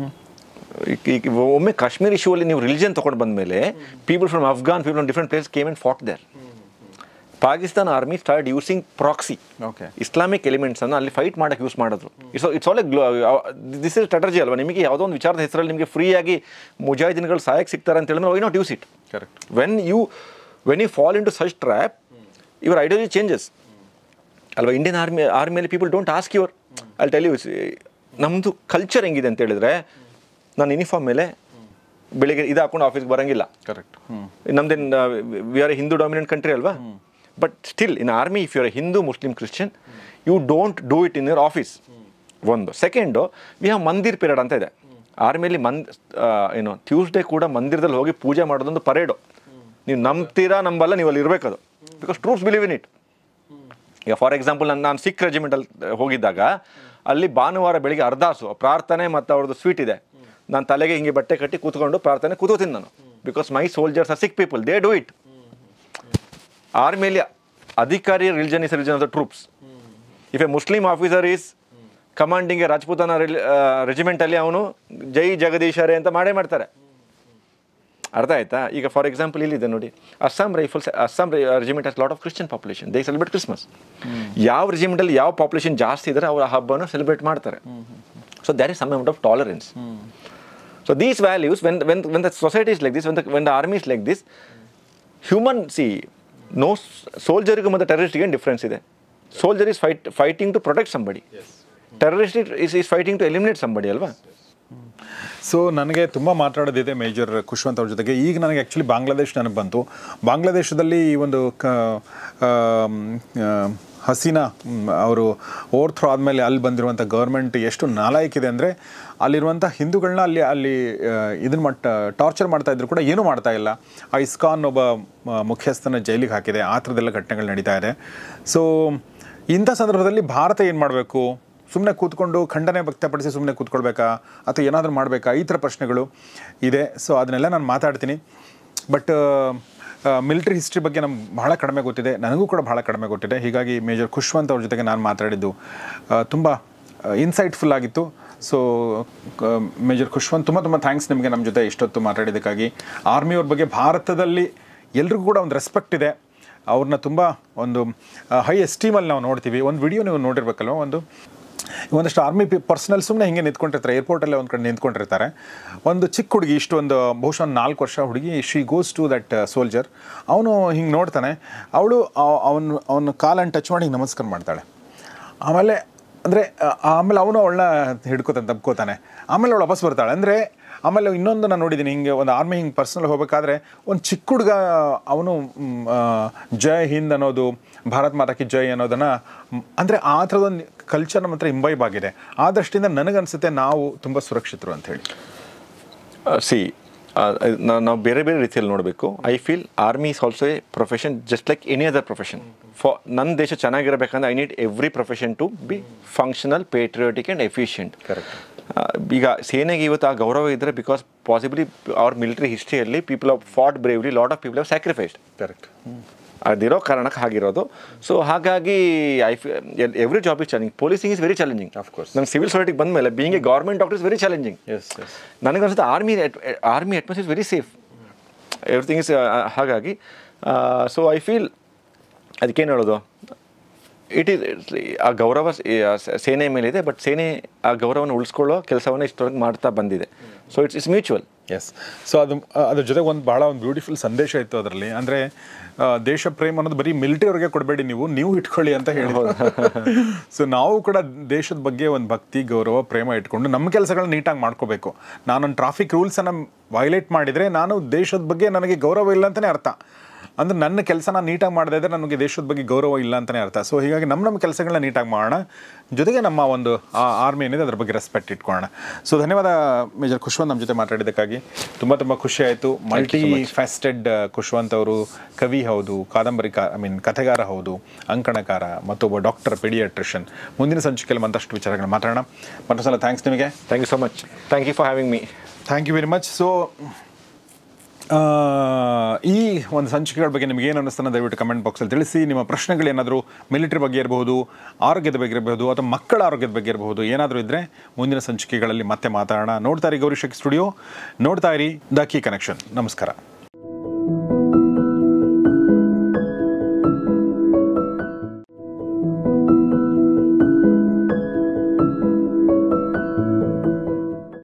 ಒಮ್ಮೆ ಕಾಶ್ಮೀರ್ ಇಶ್ಯೂ ಅಲ್ಲಿ ನೀವು ರಿಲಿಜನ್ ತೊಗೊಂಡು ಬಂದಮೇಲೆ people from Afghan, people from different place came and fought there. Pakistan army start using proxy, okay, Islamic ಎಲಿಮೆಂಟ್ಸನ್ನು ಅಲ್ಲಿ ಫೈಟ್ ಮಾಡೋಕ್ಕೆ ಯೂಸ್ ಮಾಡಿದ್ರು. It's it's all a this is strategy ಅಲ್ವಾ. ನಿಮಗೆ ಯಾವುದೋ ಒಂದು ವಿಚಾರದ ಹೆಸರಲ್ಲಿ ನಿಮಗೆ ಫ್ರೀಯಾಗಿ ಮುಜಾಹಿದೀನ್ಗಳು ಸಹಾಯಕ್ಕೆ ಸಿಗ್ತಾರೆ ಅಂತ ಹೇಳಿದ್ರೆ why not use it. Correct. When you when you fall in to such trap, your ideology changes ಅಲ್ವಾ. ಇಂಡಿಯನ್ ಆರ್ಮಿ ಆರ್ಮಿಯಲ್ಲಿ people don't ask your, I tell you ನಮ್ಮದು ಕಲ್ಚರ್ ಹೆಂಗಿದೆ ಅಂತ ಹೇಳಿದ್ರೆ, ನಾನು ಯೂನಿಫಾರ್ಮ್ ಮೇಲೆ ಬೆಳಿಗ್ಗೆ ಇದು ಹಾಕೊಂಡು ಆಫೀಸ್ಗೆ ಬರೋಂಗಿಲ್ಲ. ಕರೆಕ್ಟ್. ನಮ್ದೇನು we are a Hindu dominant country ಅಲ್ವಾ. But still in army if you are a Hindu Muslim Christian you don't do it in your office. ಒಂದು. Second, we have mandir period ಅಂತ ಇದೆ ಆರ್ಮಿಯಲ್ಲಿ. ಮಂದ್ ಏನು ಟ್ಯೂಸ್ಡೇ ಕೂಡ ಮಂದಿರದಲ್ಲಿ ಹೋಗಿ ಪೂಜೆ ಮಾಡೋದೊಂದು ಪರೇಡು. ನೀವು ನಂಬ್ತೀರಾ ನಂಬಲ್ಲ, ನೀವು ಅಲ್ಲಿ ಇರಬೇಕದು, because troops believe in it. ಈಗ ಫಾರ್ ಎಕ್ಸಾಂಪಲ್ ನಾನು ನಾನು ಸಿಖ್ ರೆಜಿಮೆಂಟಲ್ಲಿ ಹೋಗಿದ್ದಾಗ ಅಲ್ಲಿ ಭಾನುವಾರ ಬೆಳಿಗ್ಗೆ ಅರ್ಧಾಸು ಪ್ರಾರ್ಥನೆ ಮತ್ತು ಅವ್ರದ್ದು ಸ್ವೀಟ್ ಇದೆ. ನಾನು ತಲೆಗೆ ಹಿಂಗೆ ಬಟ್ಟೆ ಕಟ್ಟಿ ಕೂತ್ಕೊಂಡು ಪ್ರಾರ್ಥನೆ ಕೂತ್ಕೋತೀನಿ ನಾನು, because my soldiers are Sikh people, they do it. ಆರ್ಮಿಯಲ್ಲಿ ಅಧಿಕಾರಿ religion is religion of the troops. If a Muslim officer is commanding a Rajputana ರೆಜಿಮೆಂಟಲ್ಲಿ ಅವನು ಜೈ ಜಗದೀಶರೇ ಅಂತ ಮಾಡೇ ಮಾಡ್ತಾರೆ. ಅರ್ಥ ಆಯ್ತಾ? ಈಗ ಫಾರ್ ಎಕ್ಸಾಂಪಲ್ ಇಲ್ಲಿದೆ ನೋಡಿ, Assam rifles, Assam regiment has lot of Christian population, they celebrate Christmas. ಯಾವ ರೆಜಿಮೆಂಟಲ್ಲಿ ಯಾವ ಪಾಪ್ಯುಲೇಷನ್ ಜಾಸ್ತಿ ಇದ್ದಾರೆ ಅವರ ಹಬ್ಬನ ಸೆಲೆಬ್ರೇಟ್ ಮಾಡ್ತಾರೆ. So that is some amount of tolerance. So these values when when when the society is like this, when the when the army is like this, human see no ಸೋಲ್ಜರಿಗೂ ಮತ್ತು ಟೆರರಿಸ್ಟ್ಗೆ ಏನು difference ಇದೆ? Soldier is fight fighting to protect somebody, terrorist is is fighting to eliminate somebody ಅಲ್ವಾ. So ನನಗೆ ತುಂಬ ಮಾತಾಡೋದಿದೆ major Khushwant ಅವ್ರ ಜೊತೆಗೆ. ಈಗ ನನಗೆ ಆ್ಯಕ್ಚುಲಿ ಬಾಂಗ್ಲಾದೇಶ್ ನನಗೆ ಬಂತು. ಬಾಂಗ್ಲಾದೇಶದಲ್ಲಿ ಈ ಒಂದು ಕ ಹಸೀನಾ ಅವರು ಓವರ್ ಥ್ರೋ ಆದಮೇಲೆ ಅಲ್ಲಿ ಬಂದಿರುವಂಥ ಗೌರ್ಮೆಂಟ್ ಎಷ್ಟು ನಾಲಾಯಕಿದೆ ಅಂದರೆ, ಅಲ್ಲಿರುವಂಥ ಹಿಂದೂಗಳನ್ನ ಅಲ್ಲಿ ಅಲ್ಲಿ ಇದನ್ನು ಮಟ್ಟ ಟಾರ್ಚರ್ ಮಾಡ್ತಾಯಿದ್ರು ಕೂಡ ಏನೂ ಮಾಡ್ತಾ ಇಲ್ಲ. ಆ ಇಸ್ಕಾನ್ ಒಬ್ಬ ಮುಖ್ಯಸ್ಥನ ಜೈಲಿಗೆ ಹಾಕಿದೆ. ಆ ಥರದ್ದೆಲ್ಲ ಘಟನೆಗಳು ನಡೀತಾ ಇದೆ. ಸೊ ಇಂಥ ಸಂದರ್ಭದಲ್ಲಿ ಭಾರತ ಏನು ಮಾಡಬೇಕು? ಸುಮ್ಮನೆ ಕೂತ್ಕೊಂಡು ಖಂಡನೆ ವ್ಯಕ್ತಪಡಿಸಿ ಸುಮ್ಮನೆ ಕೂತ್ಕೊಳ್ಬೇಕಾ, ಅಥವಾ ಏನಾದರೂ ಮಾಡಬೇಕಾ? ಈ ಥರ ಪ್ರಶ್ನೆಗಳು ಇದೆ. ಸೊ ಅದನ್ನೆಲ್ಲ ನಾನು ಮಾತಾಡ್ತೀನಿ. ಬಟ್ ಮಿಲಿಟರಿ ಹಿಸ್ಟ್ರಿ ಬಗ್ಗೆ ನಮ್ಗೆ ಬಹಳ ಕಡಿಮೆ ಗೊತ್ತಿದೆ, ನನಗೂ ಕೂಡ ಬಹಳ ಕಡಿಮೆ ಗೊತ್ತಿದೆ. ಹೀಗಾಗಿ ಮೇಜರ್ ಖುಷ್ವಂತ್ ಅವ್ರ ಜೊತೆಗೆ ನಾನು ಮಾತಾಡಿದ್ದು ತುಂಬ ಇನ್ಸೈಟ್ಫುಲ್ ಆಗಿತ್ತು. ಸೊ ಮೇಜರ್ ಖುಷ್ವಂತ್, ತುಂಬ ತುಂಬ ಥ್ಯಾಂಕ್ಸ್ ನಿಮಗೆ ನಮ್ಮ ಜೊತೆ ಇಷ್ಟೊತ್ತು ಮಾತಾಡಿದ್ದಕ್ಕಾಗಿ. ಆರ್ಮಿಯವ್ರ ಬಗ್ಗೆ ಭಾರತದಲ್ಲಿ ಎಲ್ರಿಗೂ ಕೂಡ ಒಂದು ರೆಸ್ಪೆಕ್ಟ್ ಇದೆ. ಅವ್ರನ್ನ ತುಂಬ ಒಂದು ಹೈ ಎಸ್ಟೀಮಲ್ಲಿ ನಾವು ನೋಡ್ತೀವಿ. ಒಂದು ವಿಡಿಯೋ ನೀವು ನೋಡಿರ್ಬೇಕಲ್ವ, ಒಂದು ಒಂದಷ್ಟು ಆರ್ಮಿ ಪಿ ಪರ್ಸನಲ್ ಸುಮ್ಮನೆ ಹಿಂಗೆ ನಿಂತ್ಕೊಂಡಿರ್ತಾರೆ, ಏರ್ಪೋರ್ಟಲ್ಲೇ ಒಂದು ಕಡೆ ನಿಂತ್ಕೊಂಡಿರ್ತಾರೆ. ಒಂದು ಚಿಕ್ಕ ಹುಡುಗಿ, ಇಷ್ಟು ಒಂದು ಬಹುಶಃ ಒಂದು ನಾಲ್ಕು ವರ್ಷ ಹುಡುಗಿ, she goes to that soldier. ಅವನು ಹಿಂಗೆ ನೋಡ್ತಾನೆ, ಅವಳು ಅವನು ಅವನ ಕಾಲನ್ನು ಟಚ್ ಮಾಡಿ ಹಿಂಗೆ ನಮಸ್ಕಾರ ಮಾಡ್ತಾಳೆ. ಆಮೇಲೆ ಅಂದರೆ ಆಮೇಲೆ ಅವನು ಅವಳನ್ನ ಹಿಡ್ಕೋತಾನೆ, ತಬ್ಕೋತಾನೆ. ಆಮೇಲೆ ಅವಳು ವಾಪಸ್ ಬರ್ತಾಳೆ. ಅಂದರೆ ಆಮೇಲೆ ಇನ್ನೊಂದು ನಾನು ನೋಡಿದ್ದೀನಿ, ಹಿಂಗೆ ಒಂದು ಆರ್ಮಿ ಹಿಂಗೆ ಪರ್ಸನಲ್ ಹೋಗಬೇಕಾದ್ರೆ ಒಂದು ಚಿಕ್ಕ ಹುಡುಗ ಅವನು ಜೈ ಹಿಂದ್ ಅನ್ನೋದು, ಭಾರತ್ ಮಾತಾ ಕಿ ಜೈ ಅನ್ನೋದನ್ನು, ಅಂದರೆ ಆ ಥರದೊಂದು ಕಲ್ಚರ್ ನಮ್ಮ ಹತ್ರ ಇಂಬೈಬ್ ಆಗಿದೆ. ಆ ದೃಷ್ಟಿಯಿಂದ ನನಗನ್ಸುತ್ತೆ ನಾವು ತುಂಬ ಸುರಕ್ಷಿತರು ಅಂಥೇಳಿ. ಸಿ ನಾವು ಬೇರೆ ಬೇರೆ ರೀತಿಯಲ್ಲಿ ನೋಡಬೇಕು. I feel army is also a profession just like any other profession. For ನನ್ನ ದೇಶ ಚೆನ್ನಾಗಿರಬೇಕಂದ್ರೆ I need every profession to be functional, patriotic and efficient. Correct. ಈಗ ಸೇನೆಗೆ ಇವತ್ತು ಆ ಗೌರವ ಇದ್ದರೆ ಬಿಕಾಸ್ ಪಾಸಿಬಲಿ ಅವರ್ ಮಿಲಿಟರಿ ಹಿಸ್ಟ್ರಿಯಲ್ಲಿ people of fought bravely, lot of people have sacrificed. Correct. ಅದಿರೋ ಕಾರಣಕ್ಕೆ ಆಗಿರೋದು. ಸೊ ಹಾಗಾಗಿ I feel every job is challenging. Policing is very challenging. Of course ನಂಗೆ ಸಿವಿಲ್ ಸೊಸೈಟಿಗೆ ಬಂದ ಮೇಲೆ being a government doctor is very challenging. Yes yes ನನಗನ್ಸುತ್ತೆ army army atmosphere is very safe, everything is. ಹಾಗಾಗಿ so I feel ಅದಕ್ಕೇನು ಹೇಳೋದು, it is ಆ ಗೌರವ ಸೇನೆ ಮೇಲಿದೆ, ಬಟ್ ಸೇನೆ ಆ ಗೌರವವನ್ನು ಉಳಿಸ್ಕೊಳ್ಳೋ ಕೆಲಸವನ್ನು ಇಷ್ಟೊಳಗೆ ಮಾಡ್ತಾ ಬಂದಿದೆ. So it's it's mutual. Yes. So ಅದು ಅದ್ರ ಜೊತೆಗೆ ಒಂದು ಭಾಳ ಒಂದು ಬ್ಯೂಟಿಫುಲ್ ಸಂದೇಶ ಇತ್ತು ಅದರಲ್ಲಿ. ಅಂದರೆ ದೇಶ ಪ್ರೇಮ ಅನ್ನೋದು ಬರೀ ಮಿಲಿಟರಿಯವ್ರಿಗೆ ಕೊಡಬೇಡಿ, ನೀವು ನೀವು ಇಟ್ಕೊಳ್ಳಿ ಅಂತ ಹೇಳಿದ್ರು. ಸೊ ನಾವು ಕೂಡ ದೇಶದ ಬಗ್ಗೆ ಒಂದು ಭಕ್ತಿ, ಗೌರವ, ಪ್ರೇಮ ಇಟ್ಕೊಂಡು ನಮ್ಮ ಕೆಲಸಗಳನ್ನ ನೀಟಾಗಿ ಮಾಡ್ಕೋಬೇಕು. ನಾನೊಂದು ಟ್ರಾಫಿಕ್ ರೂಲ್ಸನ್ನು ವೈಲೇಟ್ ಮಾಡಿದರೆ ನಾನು ದೇಶದ ಬಗ್ಗೆ ನನಗೆ ಗೌರವ ಇಲ್ಲ ಅಂತಲೇ ಅರ್ಥ. ಅಂದರೆ ನನ್ನ ಕೆಲಸನ ನೀಟಾಗಿ ಮಾಡದೇ ಇದ್ದರೆ ನನಗೆ ದೇಶದ ಬಗ್ಗೆ ಗೌರವ ಇಲ್ಲ ಅಂತಲೇ ಅರ್ಥ. ಸೊ ಹೀಗಾಗಿ ನಮ್ಮ ನಮ್ಮ ಕೆಲಸಗಳನ್ನ ನೀಟಾಗಿ ಮಾಡೋಣ, ಜೊತೆಗೆ ನಮ್ಮ ಒಂದು ಆರ್ಮಿ ಏನಿದೆ ಅದ್ರ ಬಗ್ಗೆ ರೆಸ್ಪೆಕ್ಟ್ ಇಟ್ಕೊಳ್ಳೋಣ. ಸೊ ಧನ್ಯವಾದ ಮೇಜರ್ ಖುಷ್ವಂತ್, ನಮ್ಮ ಜೊತೆ ಮಾತಾಡಿದ್ದಕ್ಕಾಗಿ ತುಂಬ ತುಂಬ ಖುಷಿ ಆಯಿತು. ಮಲ್ಟಿ ಫ್ಯಾಸ್ಟೆಡ್ ಖುಷ್ವಂತ್ ಅವರು ಕವಿ ಹೌದು, ಕಾದಂಬರಿಕಾರ, ಐ ಮೀನ್ ಕಥೆಗಾರ ಹೌದು, ಅಂಕಣಕಾರ, ಮತ್ತೊಬ್ಬ ಡಾಕ್ಟರ್, ಪೀಡಿಯಾಟ್ರಿಷನ್. ಮುಂದಿನ ಸಂಚಿಕೆಯಲ್ಲಿ ಮತ್ತಷ್ಟು ವಿಚಾರಗಳು ಮಾತಾಡೋಣ. ಮತ್ತೊಂದು ಸಲ ಥ್ಯಾಂಕ್ಸ್ ನಿಮಗೆ. Thank you so much. Thank you for having me. Thank you very much. So ಈ ಒಂದು ಸಂಚಿಕೆಗಳ ಬಗ್ಗೆ ನಿಮ್ಗೆ ಏನು ಅನ್ನಿಸ್ತಾನೆ ದಯವಿಟ್ಟು ಕಮೆಂಟ್ ಬಾಕ್ಸಲ್ಲಿ ತಿಳಿಸಿ. ನಿಮ್ಮ ಪ್ರಶ್ನೆಗಳೇನಾದರೂ ಮಿಲಿಟರಿ ಬಗ್ಗೆ ಇರಬಹುದು, ಆರೋಗ್ಯದ ಬಗ್ಗೆ ಇರಬಹುದು, ಅಥವಾ ಮಕ್ಕಳ ಆರೋಗ್ಯದ ಬಗ್ಗೆ ಇರಬಹುದು, ಏನಾದರೂ ಇದ್ದರೆ ಮುಂದಿನ ಸಂಚಿಕೆಗಳಲ್ಲಿ ಮತ್ತೆ ಮಾತಾಡೋಣ. ನೋಡ್ತಾ ಇರಿ ಗೌರಿ ಶೆಟ್ಟಿ ಸ್ಟುಡಿಯೋ, ನೋಡ್ತಾ ಇರಿ ದ ಕೀ ಕನೆಕ್ಷನ್. ನಮಸ್ಕಾರ.